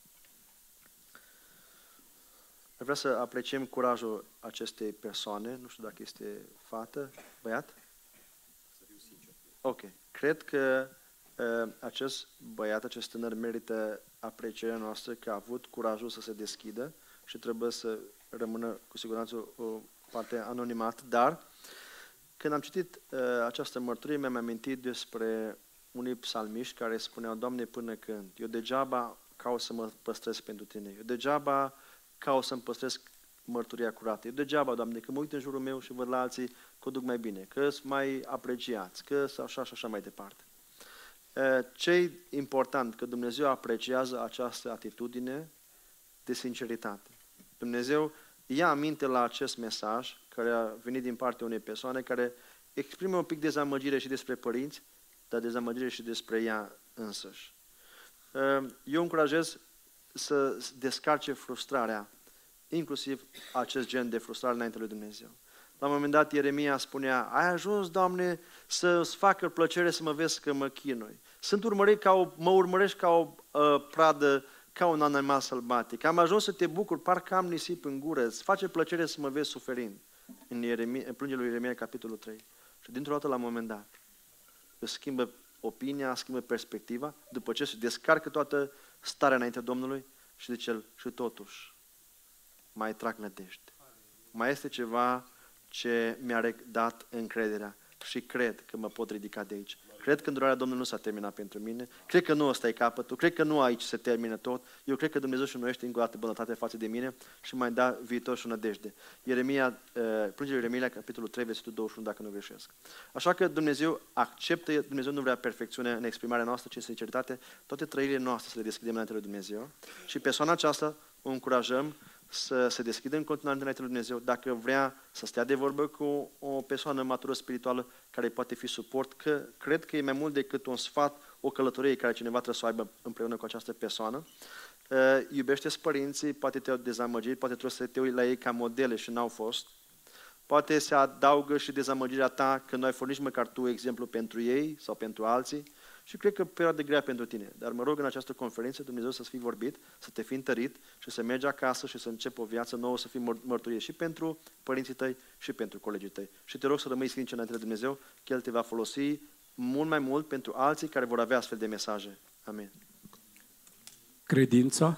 Vreau să apreciem curajul acestei persoane, nu știu dacă este fată, băiat? Ok. Cred că uh, acest băiat, acest tânăr merită aprecierea noastră, că a avut curajul să se deschidă și trebuie să rămână cu siguranță o parte anonimat, dar când am citit uh, această mărturie, mi-am amintit despre unii psalmiști care spuneau: Doamne, până când? Eu degeaba caut să mă păstrez pentru Tine. Eu degeaba caut să-mi păstrez mărturia curată. Eu degeaba, Doamne, că mă uit în jurul meu și văd la alții că o duc mai bine, că sunt mai apreciați, că sunt așa și așa mai departe. Ce-i important? Că Dumnezeu apreciază această atitudine de sinceritate. Dumnezeu ia aminte la acest mesaj care a venit din partea unei persoane care exprimă un pic dezamăgire și despre părinți, dar dezamăgire și despre ea însăși. Eu încurajez să descarce frustrarea, inclusiv acest gen de frustrare înainte lui Dumnezeu. La un moment dat Ieremia spunea: ai ajuns, Doamne, să-ți facă plăcere să mă vezi că mă chinui. Sunt urmărit ca o, mă urmărești ca o uh, pradă, ca un animal sălbatic. Am ajuns să te bucur, parcă am nisip în gură. Îți face plăcere să mă vezi suferind. În, Ieremia, în plângerea lui Ieremia, capitolul trei. Și dintr-o dată, la un moment dat, își schimbă opinia, schimbă perspectiva, după ce se descarcă toată starea înainte Domnului și zice el, și totuși, mai trag nădejde. Mai este ceva ce mi-a dat încrederea și cred că mă pot ridica de aici. Cred că îndurarea Domnului nu s-a terminat pentru mine. Cred că nu ăsta e capătul. Cred că nu aici se termină tot. Eu cred că Dumnezeu și înnoiește încă o dată bunătate față de mine și mai da viitor și o nădejde. Ieremia, plângerea Ieremia, capitolul trei, versetul douăzeci și unu, dacă nu greșesc. Așa că Dumnezeu acceptă, Dumnezeu nu vrea perfecțiune în exprimarea noastră, ci sinceritate. Toate trăirile noastre să le deschidem înainte lui Dumnezeu. Și persoana aceasta o încurajăm să se deschidă în continuare înainte lui Dumnezeu, dacă vrea să stea de vorbă cu o persoană matură spirituală care poate fi suport, că cred că e mai mult decât un sfat, o călătorie care cineva trebuie să o aibă împreună cu această persoană. Uh, iubește-ți părinții, poate te-au dezamăgit, poate trebuie să te uiți la ei ca modele și n-au fost. Poate se adaugă și dezamăgirea ta că nu ai fost nici măcar tu exemplu pentru ei sau pentru alții. Și cred că e o perioadă grea pentru tine. Dar mă rog în această conferință Dumnezeu să-ți fii vorbit, să te fii întărit și să mergi acasă și să începi o viață nouă, să fii mărturie și pentru părinții tăi și pentru colegii tăi. Și te rog să rămâi sincer înainte de Dumnezeu, că El te va folosi mult mai mult pentru alții care vor avea astfel de mesaje. Amin. Credința,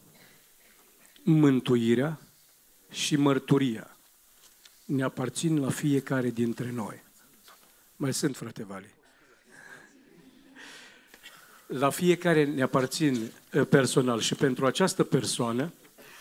mântuirea și mărturia ne aparțin la fiecare dintre noi. Mai sunt, frate Vali. La fiecare ne aparțin personal și pentru această persoană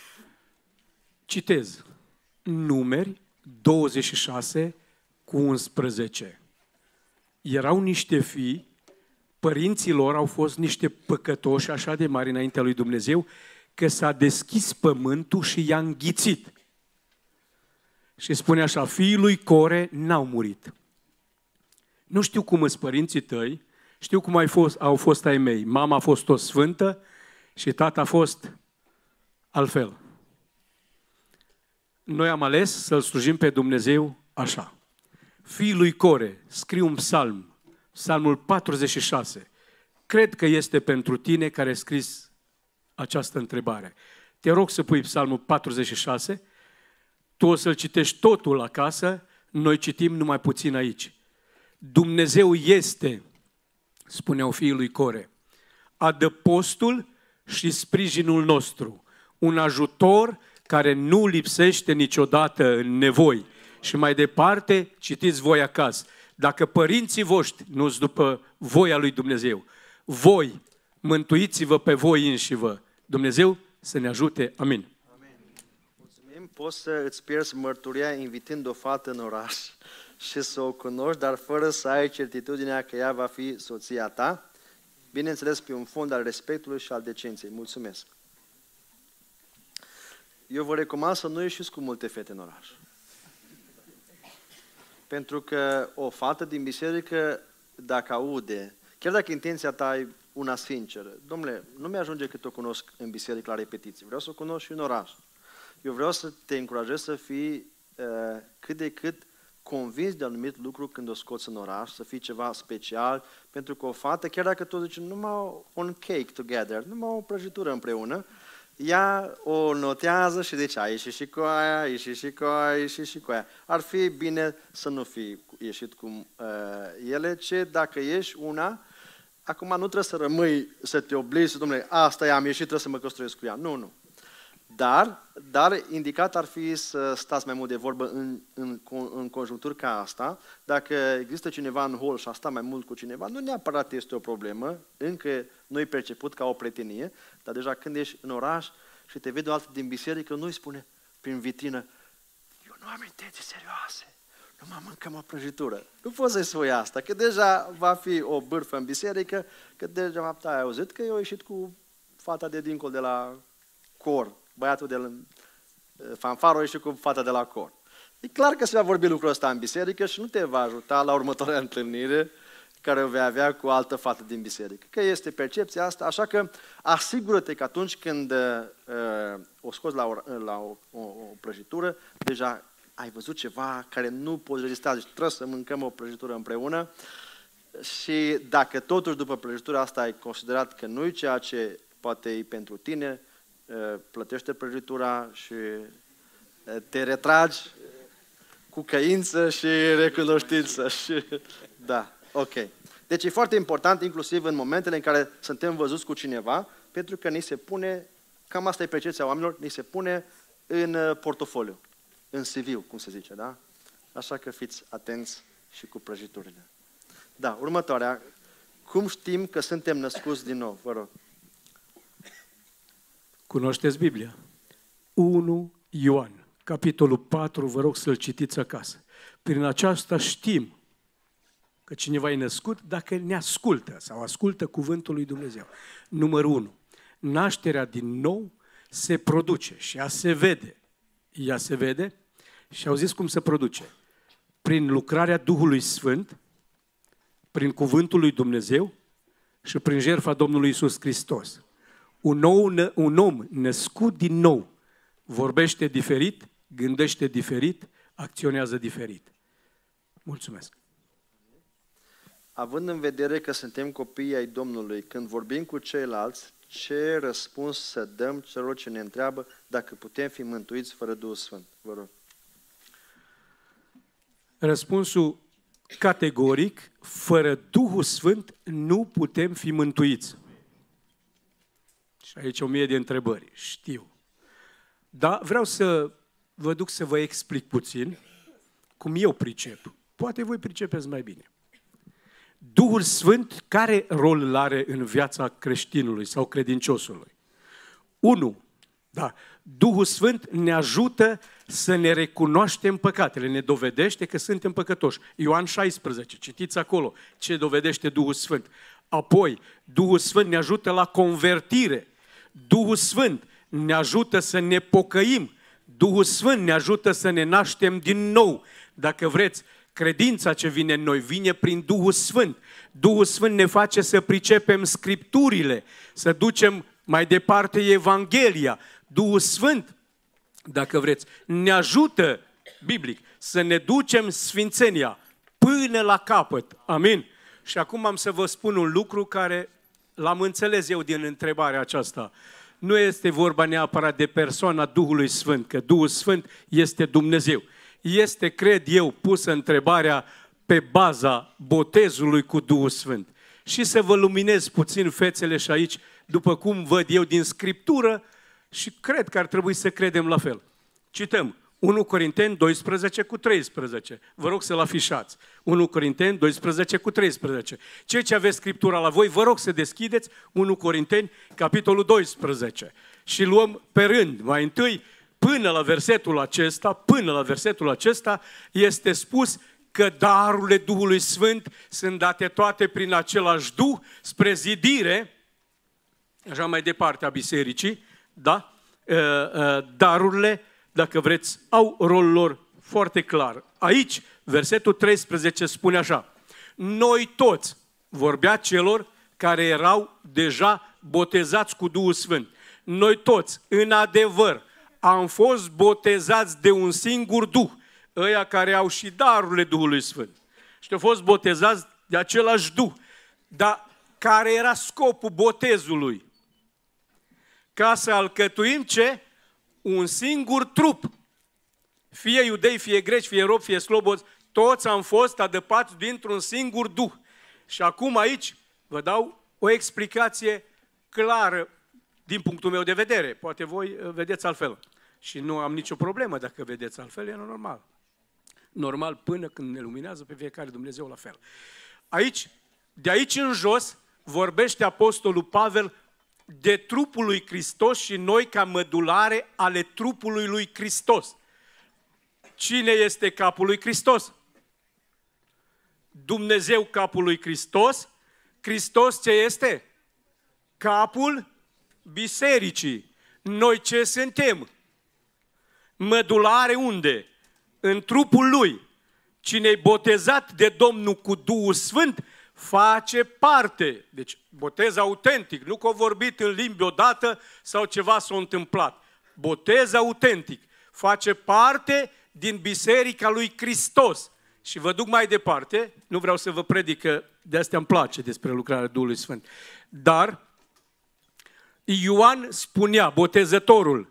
citez Numeri douăzeci și șase cu unsprezece. Erau niște fii, părinții lor au fost niște păcătoși așa de mari înaintea lui Dumnezeu că s-a deschis pământul și i-a înghițit. Și spune așa, fiii lui Core n-au murit. Nu știu cum îți părinții tăi, știu cum ai fost, au fost ai mei. Mama a fost o sfântă și tata a fost altfel. Noi am ales să-L slujim pe Dumnezeu așa. Fiii lui Core, scriu un psalm, psalmul patruzeci și șase. Cred că este pentru tine care ai scris această întrebare. Te rog să pui psalmul patruzeci și șase, tu o să-l citești totul acasă, noi citim numai puțin aici. Dumnezeu este, spuneau fiii lui Core, adăpostul și sprijinul nostru, un ajutor care nu lipsește niciodată în nevoi. Și mai departe, citiți voi acasă, dacă părinții voștri nu-s după voia lui Dumnezeu, voi mântuiți-vă pe voi înșivă. Dumnezeu să ne ajute. Amin. Amin. Mulțumim. Poți să îți pierzi mărturia invitând o fată în oraș și să o cunoști, dar fără să ai certitudinea că ea va fi soția ta. Bineînțeles, pe un fond al respectului și al decenței. Mulțumesc. Eu vă recomand să nu ieșiți cu multe fete în oraș. Pentru că o fată din biserică, dacă aude, chiar dacă intenția ta e una sinceră, domnule, nu mi-ajunge că te o cunosc în biserică la repetiții, vreau să o cunosc și în oraș. Eu vreau să te încurajez să fii uh, cât de cât convins de anumit lucru când o scoți în oraș, să fii ceva special, pentru că o fată, chiar dacă tu zici numai un cake together, numai o prăjitură împreună, ea o notează și zice, a ieșit și cu aia, a ieșit și cu aia, a ieșit și cu aia. Ar fi bine să nu fi ieșit cu uh, ele, ce dacă ieși una, acum nu trebuie să rămâi, să te obligi, să domnule, asta e, am ieșit, trebuie să mă căsătoresc cu ea. Nu, nu. Dar, dar indicat ar fi să stați mai mult de vorbă în, în, în conjuncturi ca asta. Dacă există cineva în hol și a stat mai mult cu cineva, nu neapărat este o problemă, încă nu-i perceput ca o prietenie, dar deja când ești în oraș și te vede o altă din biserică, nu-i spune prin vitrină, eu nu am intenții serioase, nu mă mâncăm o prăjitură. Nu poți să-i spui asta, că deja va fi o bârfă în biserică, că deja ai auzit că eu am ieșit cu fata de dincolo de la cor. Băiatul de la fanfară și cu fata de la cor. E clar că se va vorbi lucrul ăsta în biserică și nu te va ajuta la următoarea întâlnire care o vei avea cu altă fată din biserică. Că este percepția asta, așa că asigură-te că atunci când uh, o scoți la, o, la o, o, o prăjitură, deja ai văzut ceva care nu poți rezista, deci trebuie să mâncăm o prăjitură împreună și dacă totuși după prăjitura asta ai considerat că nu e ceea ce poate e pentru tine, plătește prăjitura și te retragi cu căință și recunoștință. Și, da, ok. Deci e foarte important, inclusiv în momentele în care suntem văzuți cu cineva, pentru că ni se pune, cam asta e percepția oamenilor, ni se pune în portofoliu, în C V, cum se zice, da? Așa că fiți atenți și cu prăjiturile. Da, următoarea. Cum știm că suntem născuți din nou? Vă rog. Cunoașteți Biblia? unu Ioan, capitolul patru, vă rog să-l citiți acasă. Prin aceasta știm că cineva e născut dacă ne ascultă sau ascultă cuvântul lui Dumnezeu. Numărul unu. Nașterea din nou se produce și ea se vede. Ea se vede și au zis cum se produce. Prin lucrarea Duhului Sfânt, prin cuvântul lui Dumnezeu și prin jertfa Domnului Iisus Hristos. Un, nou, un om născut din nou vorbește diferit, gândește diferit, acționează diferit. Mulțumesc! Având în vedere că suntem copii ai Domnului, când vorbim cu ceilalți, ce răspuns să dăm celor ce ne întreabă dacă putem fi mântuiți fără Duhul Sfânt? Vă rog. Răspunsul categoric, fără Duhul Sfânt nu putem fi mântuiți. Și aici o mie de întrebări, știu. Dar vreau să vă duc să vă explic puțin cum eu pricep. Poate voi pricepeți mai bine. Duhul Sfânt, care rol îl are în viața creștinului sau credinciosului? Unu, da, Duhul Sfânt ne ajută să ne recunoaștem păcatele, ne dovedește că suntem păcătoși. Ioan șaisprezece, citiți acolo ce dovedește Duhul Sfânt. Apoi, Duhul Sfânt ne ajută la convertire. Duhul Sfânt ne ajută să ne pocăim. Duhul Sfânt ne ajută să ne naștem din nou. Dacă vreți, credința ce vine în noi vine prin Duhul Sfânt. Duhul Sfânt ne face să pricepem Scripturile, să ducem mai departe Evanghelia. Duhul Sfânt, dacă vreți, ne ajută, biblic, să ne ducem sfințenia până la capăt. Amin? Și acum am să vă spun un lucru care l-am înțeles eu din întrebarea aceasta. Nu este vorba neapărat de persoana Duhului Sfânt, că Duhul Sfânt este Dumnezeu. Este, cred eu, pusă întrebarea pe baza botezului cu Duhul Sfânt. Și să vă luminez puțin fețele și aici, după cum văd eu din Scriptură, și cred că ar trebui să credem la fel. Cităm unu Corinteni doisprezece cu treisprezece. Vă rog să-l afișați. unu Corinteni doisprezece cu treisprezece. Cei ce aveți Scriptura la voi, vă rog să deschideți unu Corinteni, capitolul doisprezece. Și luăm pe rând. Mai întâi, până la versetul acesta, până la versetul acesta, este spus că darurile Duhului Sfânt sunt date toate prin același Duh, spre zidire, așa mai departe a bisericii, da? Darurile, dacă vreți, au rolul lor foarte clar. Aici, versetul treisprezece spune așa: noi toți, vorbea celor care erau deja botezați cu Duhul Sfânt, noi toți, în adevăr, am fost botezați de un singur Duh, ăia care au și darurile Duhului Sfânt. Și au fost botezați de același Duh. Dar care era scopul botezului? Ca să alcătuim ce? Un singur trup. Fie iudei, fie greci, fie robi, fie slobozi, toți am fost adăpați dintr-un singur Duh. Și acum aici vă dau o explicație clară din punctul meu de vedere. Poate voi vedeți altfel. Și nu am nicio problemă dacă vedeți altfel, e normal. Normal până când ne luminează pe fiecare Dumnezeu la fel. Aici, de aici în jos, vorbește Apostolul Pavel de trupul lui Hristos și noi ca mădulare ale trupului lui Hristos. Cine este capul lui Hristos? Dumnezeu capul lui Hristos. Hristos ce este? Capul bisericii. Noi ce suntem? Mădulare unde? În trupul lui. Cine e botezat de Domnul cu Duhul Sfânt face parte. Deci botez autentic, nu că a vorbit în limbi odată sau ceva s-a întâmplat. Botez autentic. Face parte din biserica lui Hristos. Și vă duc mai departe, nu vreau să vă predic că de astea îmi place despre lucrarea Duhului Sfânt. Dar Ioan spunea, botezătorul,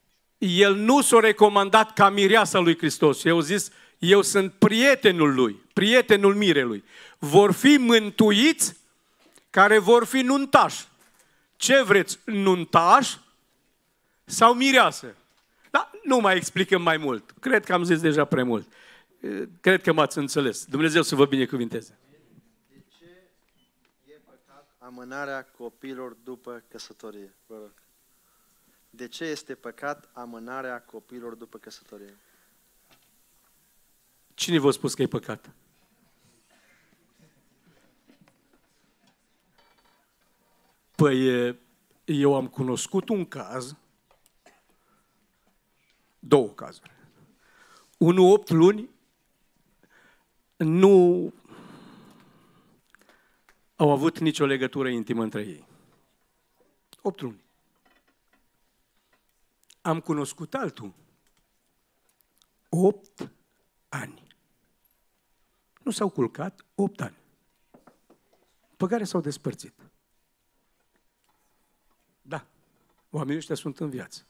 el nu s-a recomandat ca mireasa lui Hristos. Eu zis, eu sunt prietenul lui. prietenul mirelui. Vor fi mântuiți care vor fi nuntași. Ce vreți, nuntași sau mireasă? Da, nu mai explicăm mai mult. Cred că am zis deja prea mult. Cred că m-ați înțeles. Dumnezeu să vă binecuvinteze. De ce e păcat amânarea copiilor după căsătorie? Vă rog. De ce este păcat amânarea copiilor după căsătorie? Cine v-a spus că e păcat? Păi, eu am cunoscut un caz, două cazuri. Unul, opt luni, nu au avut nicio legătură intimă între ei. Opt luni. Am cunoscut altul. Opt ani. Nu s-au culcat opt ani. Pe care s-au despărțit. Da. Oamenii ăștia sunt în viață.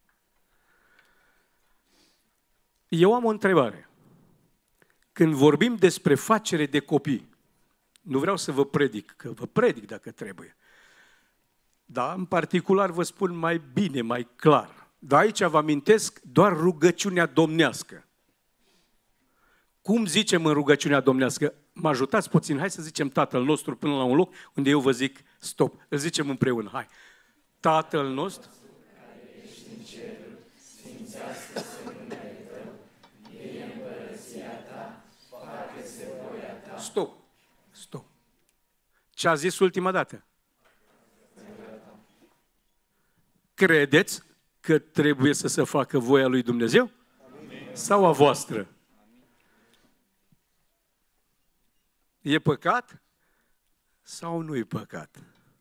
Eu am o întrebare. Când vorbim despre facere de copii, nu vreau să vă predic, că vă predic dacă trebuie. Da, în particular vă spun mai bine, mai clar. Dar aici vă amintesc doar rugăciunea domnească. Cum zicem în rugăciunea domnească? Mă ajutați puțin, hai să zicem Tatăl nostru până la un loc unde eu vă zic stop. Îl zicem împreună, hai. Tatăl nostru, care ești în ceruri, sfințească-se numele Tău, vie împărăția Ta, facă-se voia Ta. Stop, stop. Ce a zis ultima dată? Credeți că trebuie să se facă voia lui Dumnezeu? Amin. Sau a voastră? E păcat sau nu e păcat?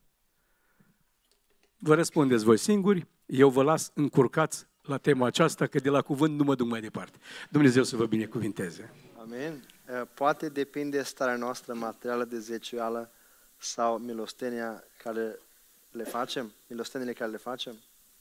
Vă răspundeți voi singuri, eu vă las încurcați la tema aceasta, că de la cuvânt nu mă duc mai departe. Dumnezeu să vă binecuvinteze. Amin. Poate depinde starea noastră materială de zeciuială sau milostenia care le facem, milostenile care le facem?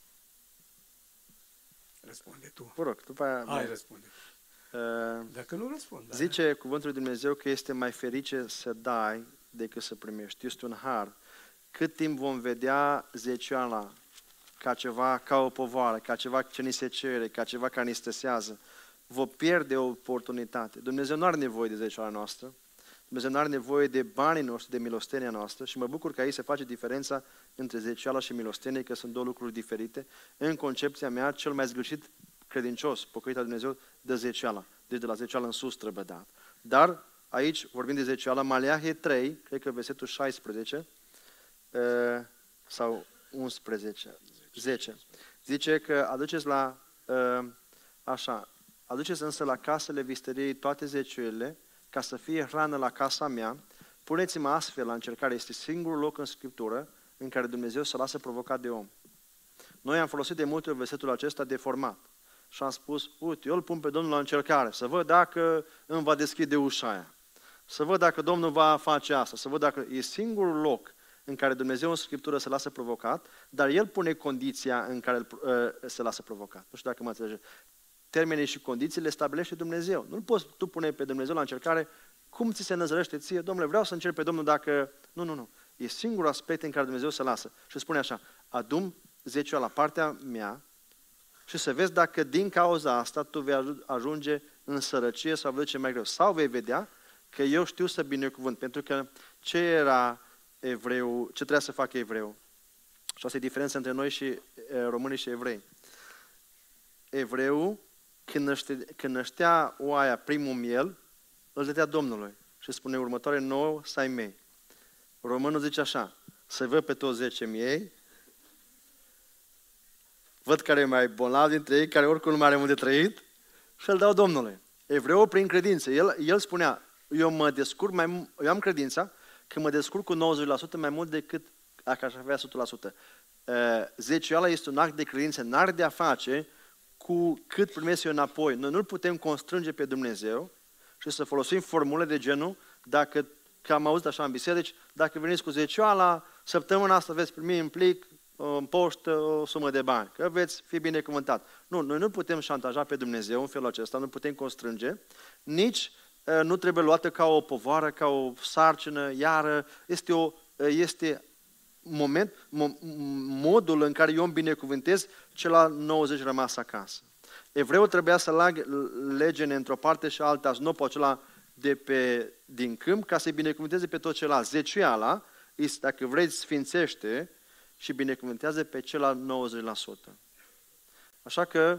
Răspunde tu. Vă rog, după aia... Hai, răspunde. Uh, Dacă nu răspund. Da. Zice cuvântul lui Dumnezeu că este mai ferice să dai decât să primești. Este un har. Cât timp vom vedea zeciuiala ca ceva, ca o povară, ca ceva ce ni se cere, ca ceva care ni stresează, vom pierde o oportunitate. Dumnezeu nu are nevoie de zeciuiala noastră. Dumnezeu nu are nevoie de banii noștri, de milostenia noastră și mă bucur că aici se face diferența între zeciuiala și milostenie, că sunt două lucruri diferite. În concepția mea, cel mai zgârșit credincios, pocăit al Dumnezeu, dă zeciuiala. Deci de la zeciuiala în sus trebuie dat. Dar aici, vorbim de zeciuiala, Maleahe trei, cred că versetul șaisprezece sau unsprezece, zece, zice că aduceți la, așa, aduceți însă la casele visteriei toate zeciuielile, ca să fie hrană la casa mea, puneți-mă astfel la încercare. Este singurul loc în Scriptură în care Dumnezeu se lasă provocat de om. Noi am folosit de multe ori versetul acesta deformat și am spus, uite, eu îl pun pe Domnul la încercare, să văd dacă îmi va deschide ușa aia, să văd dacă Domnul va face asta, să văd dacă e singurul loc în care Dumnezeu în Scriptură se lasă provocat, dar El pune condiția în care uh, se lasă provocat. Nu știu dacă mă înțelegeți. Termenii și condițiile stabilește Dumnezeu. Nu poți tu pune pe Dumnezeu la încercare cum ți se năzărește ție. Domnule, vreau să încerc pe Domnul dacă... Nu, nu, nu. E singurul aspect în care Dumnezeu se lasă. Și spune așa, adu-mi zeciul la partea mea și să vezi dacă din cauza asta tu vei ajunge în sărăcie sau vei ce mai greu. Sau vei vedea că eu știu să binecuvânt. Pentru că ce era evreu, ce trebuia să facă evreu? Și asta e diferența între noi și românii și evrei. Evreul, când, năște, când năștea oaia primul miel, îl dădea Domnului. Și spune următoare nouă să ai mei. Românul zice așa, să văd pe toți zece miei, văd care e mai bolnav dintre ei, care oricum nu mai are mult de trăit, și îl dau Domnului. Evreul prin credință. El, el spunea, eu mă descurc mai eu am credința că mă descurc cu nouăzeci la sută mai mult decât dacă aș avea o sută la sută. Zeciuiala este un act de credință, n-are de a face cu cât primesc eu înapoi. Noi nu putem constrânge pe Dumnezeu și să folosim formule de genul, dacă, că am auzit așa în biserici, dacă veniți cu zecioala, săptămâna asta veți primi în plic, în poștă, o sumă de bani, că veți fi binecuvântat. Nu, noi nu putem șantaja pe Dumnezeu în felul acesta, nu putem constrânge, nici nu trebuie luată ca o povară, ca o sarcină, iară. Este, o, este moment, modul în care eu îmi binecuvântez celălalt nouăzeci rămas acasă. Evreul trebuia să legene într-o parte și alta snopul acela de pe, din câmp ca să-i binecuvânteze pe tot celălalt. Zeciuiala, dacă vrei, sfințește și binecuvântează pe celălalt nouăzeci la sută. Așa că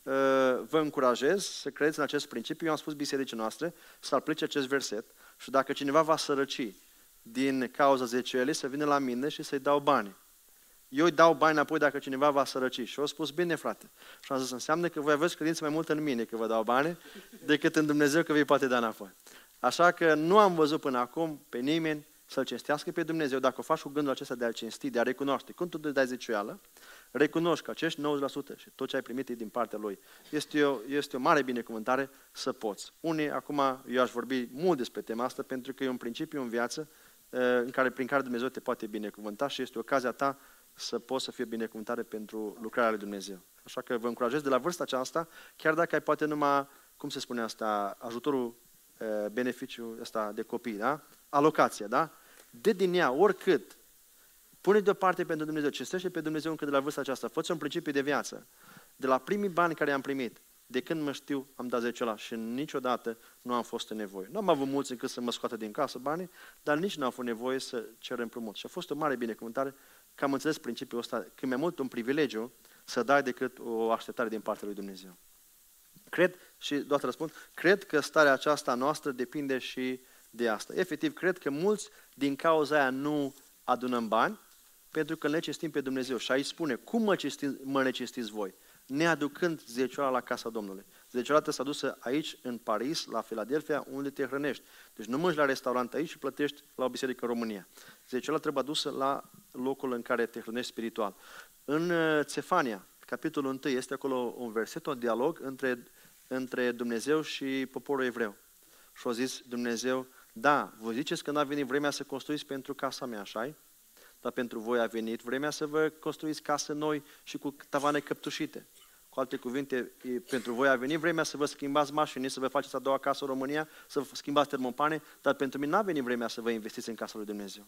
vă încurajez să credeți în acest principiu. Eu am spus bisericii noastre să aplice acest verset și dacă cineva va sărăci din cauza zeciuielii, să vină la mine și să-i dau bani. Eu îi dau bani înapoi dacă cineva va sărăci. Și eu spus, bine frate. Și am zis, înseamnă că voi aveți credință mai mult în mine că vă dau bani decât în Dumnezeu că vi poate da înapoi. Așa că nu am văzut până acum pe nimeni să-L cinstească pe Dumnezeu. Dacă o faci cu gândul acesta de a-L cinsti, de a recunoaște, când tu dai zeciuială, recunoști că acești nouăzeci la sută și tot ce ai primit e din partea Lui. Este o, este o mare binecuvântare să poți. Unii, acum, eu aș vorbi mult despre tema asta, pentru că e un principiu în viață în care, prin care Dumnezeu te poate binecuvânta și este ocazia ta să poți să fie binecuvântare pentru lucrarea lui Dumnezeu. Așa că vă încurajez de la vârsta aceasta, chiar dacă ai poate numai, cum se spune asta, ajutorul, beneficiu ăsta de copii, da? Alocația, da? De din ea, oricât, pune deoparte pentru Dumnezeu, cinstește pe Dumnezeu încă de la vârsta aceasta, fă-ți un principiu de viață. De la primii bani care i-am primit, de când mă știu, am dat zeciul și niciodată nu am fost în nevoie. Nu am avut mulți încât să mă scoată din casă banii, dar nici nu am fost nevoie să cer împrumut. Și a fost o mare binecuvântare că am înțeles principiul ăsta, că e mai mult un privilegiu să dai decât o așteptare din partea lui Dumnezeu. Cred, și doar să răspund, cred că starea aceasta noastră depinde și de asta. Efectiv, cred că mulți din cauza aia nu adunăm bani, pentru că ne cinstim pe Dumnezeu. Și aici spune, cum mă, cinstim, mă necestiți voi? Neaducând zecioala la casa Domnului. Zecioala s-a dusă aici, în Paris, la Philadelphia, unde te hrănești. Deci nu mergi la restaurant aici și plătești la o biserică în România. Zecioala trebuie adusă la locul în care te hrănești spiritual. În Țefania, capitolul unu, este acolo un verset, un dialog între, între Dumnezeu și poporul evreu. Și a zis Dumnezeu, da, voi ziceți că n-a venit vremea să construiți pentru casa mea, așa-i? Dar pentru voi a venit vremea să vă construiți case noi și cu tavane căptușite. Cu alte cuvinte, pentru voi a venit vremea să vă schimbați mașini, să vă faceți a doua casă în România, să vă schimbați termopane, dar pentru mine n-a venit vremea să vă investiți în casa lui Dumnezeu.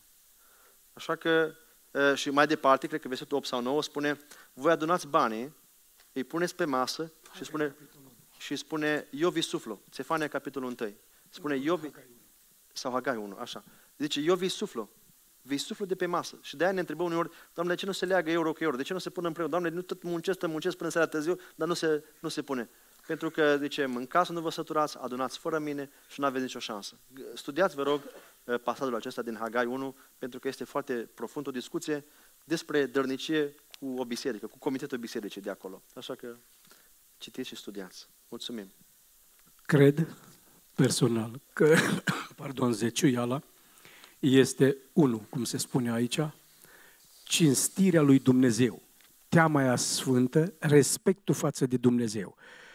Așa că, și mai departe, cred că versetul opt sau nouă spune, voi adunați banii, îi puneți pe masă și spune, și spune eu vi suflu. Țefania, capitolul unu. Spune eu vi, sau Hagai unu, așa. Zice, eu vi suflu. Vi suflu de pe masă. Și de-aia ne întrebăm uneori, Doamne, de ce nu se leagă euro cu euro? De ce nu se pune împreună? Doamne, nu tot muncesc, tot muncesc până seara târziu, dar nu se, nu se pune. Pentru că, zicem, în casă nu vă săturați, adunați fără mine și nu aveți nicio șansă. Studiați, vă rog, pasajul acesta din Hagai unu, pentru că este foarte profund o discuție despre dărnicie cu o biserică, cu comitetul bisericii de acolo. Așa că citiți și studiați. Mulțumim. Cred, personal, că, pardon, zeciuiala este, unu, cum se spune aici, cinstirea lui Dumnezeu, teama aia sfântă, respectul față de Dumnezeu.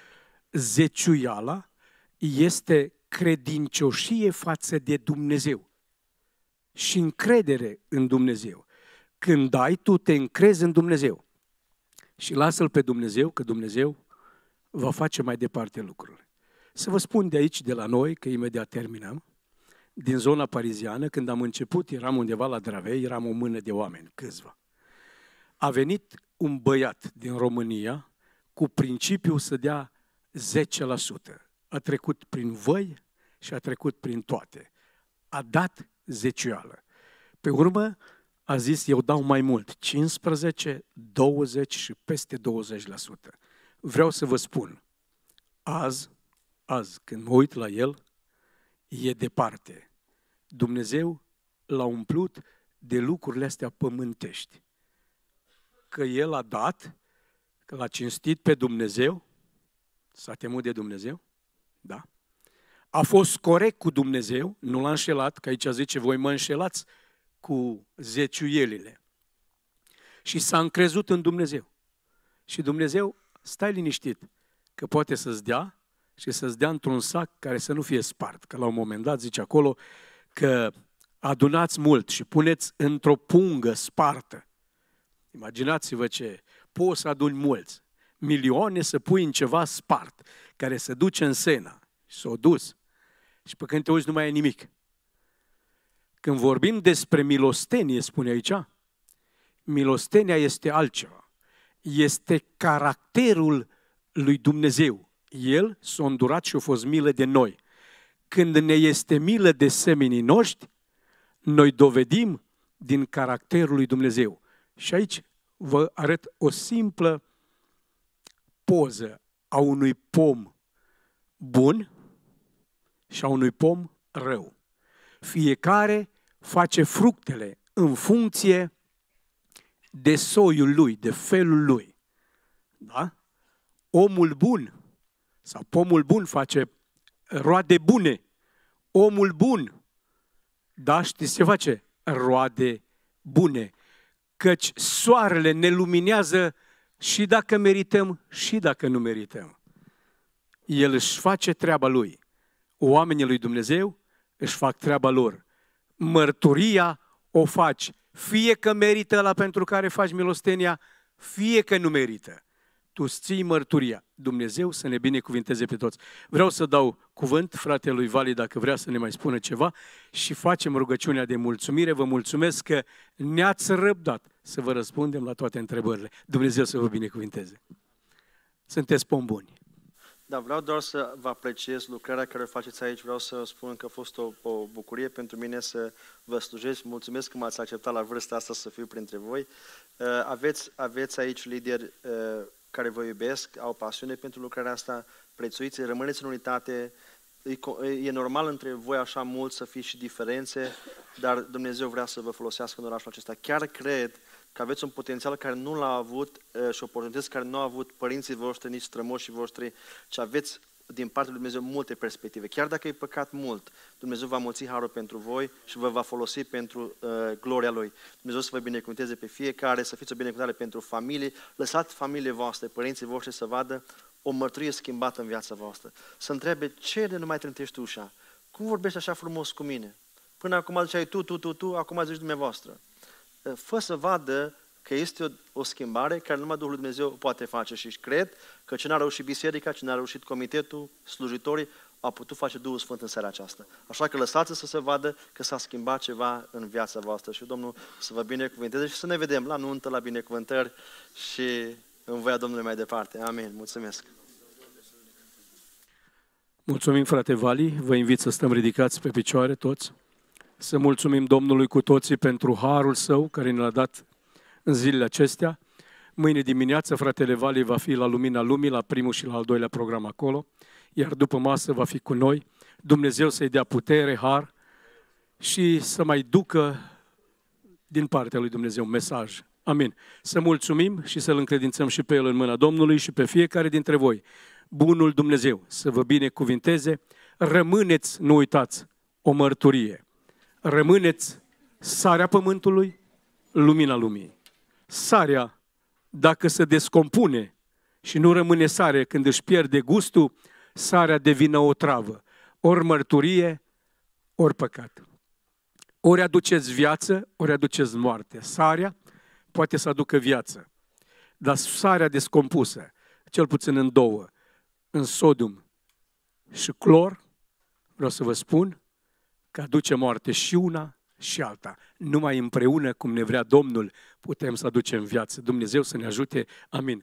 Zeciuiala este credincioșie față de Dumnezeu și încredere în Dumnezeu. Când dai, tu te încrezi în Dumnezeu și lasă-L pe Dumnezeu, că Dumnezeu va face mai departe lucrurile. Să vă spun de aici, de la noi, că imediat terminăm, din zona pariziană, când am început, eram undeva la Dravei, eram o mână de oameni, câțiva. A venit un băiat din România cu principiul să dea zece la sută. A trecut prin voi și a trecut prin toate. A dat zeciuială. Pe urmă a zis, eu dau mai mult, cincisprezece, douăzeci și peste douăzeci la sută. Vreau să vă spun, azi, azi, când mă uit la el, e departe. Dumnezeu l-a umplut de lucrurile astea pământești. Că el a dat, că l-a cinstit pe Dumnezeu, s-a temut de Dumnezeu, da. A fost corect cu Dumnezeu, nu l-a înșelat, că aici zice, voi mă înșelați cu zeciuielile. Și s-a încrezut în Dumnezeu. Și Dumnezeu, stai liniștit, că poate să-ți dea și să-ți dea într-un sac care să nu fie spart. Că la un moment dat zice acolo că adunați mult și puneți într-o pungă spartă. Imaginați-vă ce, poți să aduni mulți, milioane să pui în ceva spart, care se duce în Sena. Și s-o dus. Și pe când te uiți nu mai ai nimic. Când vorbim despre milostenie, spune aici, milostenia este altceva. Este caracterul lui Dumnezeu. El s-a îndurat și a fost milă de noi. Când ne este milă de semenii noștri, noi dovedim din caracterul lui Dumnezeu. Și aici vă arăt o simplă poză a unui pom bun și a unui pom rău. Fiecare face fructele în funcție de soiul lui, de felul lui. Da? Omul bun sau pomul bun face roade bune. Omul bun, da, știți ce face? Roade bune. Căci soarele ne luminează și dacă merităm și dacă nu merităm. El își face treaba lui. Oamenii lui Dumnezeu își fac treaba lor. Mărturia o faci. Fie că merită ăla pentru care faci milostenia, fie că nu merită. Tu îți ții mărturia. Dumnezeu să ne binecuvinteze pe toți. Vreau să dau cuvânt fratelui Vali dacă vrea să ne mai spună ceva și facem rugăciunea de mulțumire. Vă mulțumesc că ne-ați răbdat să vă răspundem la toate întrebările. Dumnezeu să vă binecuvinteze. Sunteți pom buni. Da, vreau doar să vă apreciez lucrarea care o faceți aici. Vreau să spun că a fost o, o bucurie pentru mine să vă slujesc. Mulțumesc că m-ați acceptat la vârsta asta să fiu printre voi. Uh, aveți, aveți aici lideri uh, care vă iubesc, au pasiune pentru lucrarea asta, prețuiți, rămâneți în unitate. E, e normal între voi așa mult să fie și diferențe, dar Dumnezeu vrea să vă folosească în orașul acesta. Chiar cred că aveți un potențial care nu l-a avut și oportunități care nu au avut părinții voștri, nici strămoșii voștri, ci aveți din partea lui Dumnezeu multe perspective. Chiar dacă e păcat mult, Dumnezeu va mulți harul pentru voi și vă va folosi pentru uh, gloria Lui. Dumnezeu să vă binecuvânteze pe fiecare, să fiți o binecuvântare pentru familie. Lăsați familiile voastre, părinții voștri să vadă o mărturie schimbată în viața voastră. Să întrebe ce de nu mai trântești ușa. Cum vorbești așa frumos cu mine? Până acum ziceai tu, tu, tu, tu, acum zici dumneavoastră. Fă să vadă că este o, o schimbare care numai Duhul Dumnezeu poate face și cred că ce n-a reușit biserica, ce n-a reușit comitetul, slujitorii, a putut face Duhul Sfânt în seara aceasta. Așa că lăsați să se vadă că s-a schimbat ceva în viața voastră și Domnul să vă binecuvânteze și să ne vedem la nuntă, la binecuvântări și în voia Domnului mai departe. Amin. Mulțumesc! Mulțumim, frate Vali. Vă invit să stăm ridicați pe picioare toți. Să mulțumim Domnului cu toții pentru harul Său care ne l-a dat în zilele acestea. Mâine dimineață, fratele Vali va fi la Lumina Lumii, la primul și la al doilea program acolo, iar după masă va fi cu noi. Dumnezeu să-i dea putere, har și să mai ducă din partea lui Dumnezeu mesaj. Amin. Să mulțumim și să-L încredințăm și pe El în mâna Domnului și pe fiecare dintre voi. Bunul Dumnezeu să vă binecuvinteze. Rămâneți, nu uitați, o mărturie. Rămâneți sarea pământului, lumina lumii. Sarea, dacă se descompune și nu rămâne sare când își pierde gustul, sarea devine o travă. Ori mărturie, ori păcat. Ori aduceți viață, ori aduceți moarte. Sarea poate să aducă viață, dar sarea descompusă, cel puțin în două, în sodium și clor, vreau să vă spun că aduce moarte și una și alta. Numai împreună, cum ne vrea Domnul, putem să aducem viață. Dumnezeu să ne ajute. Amin.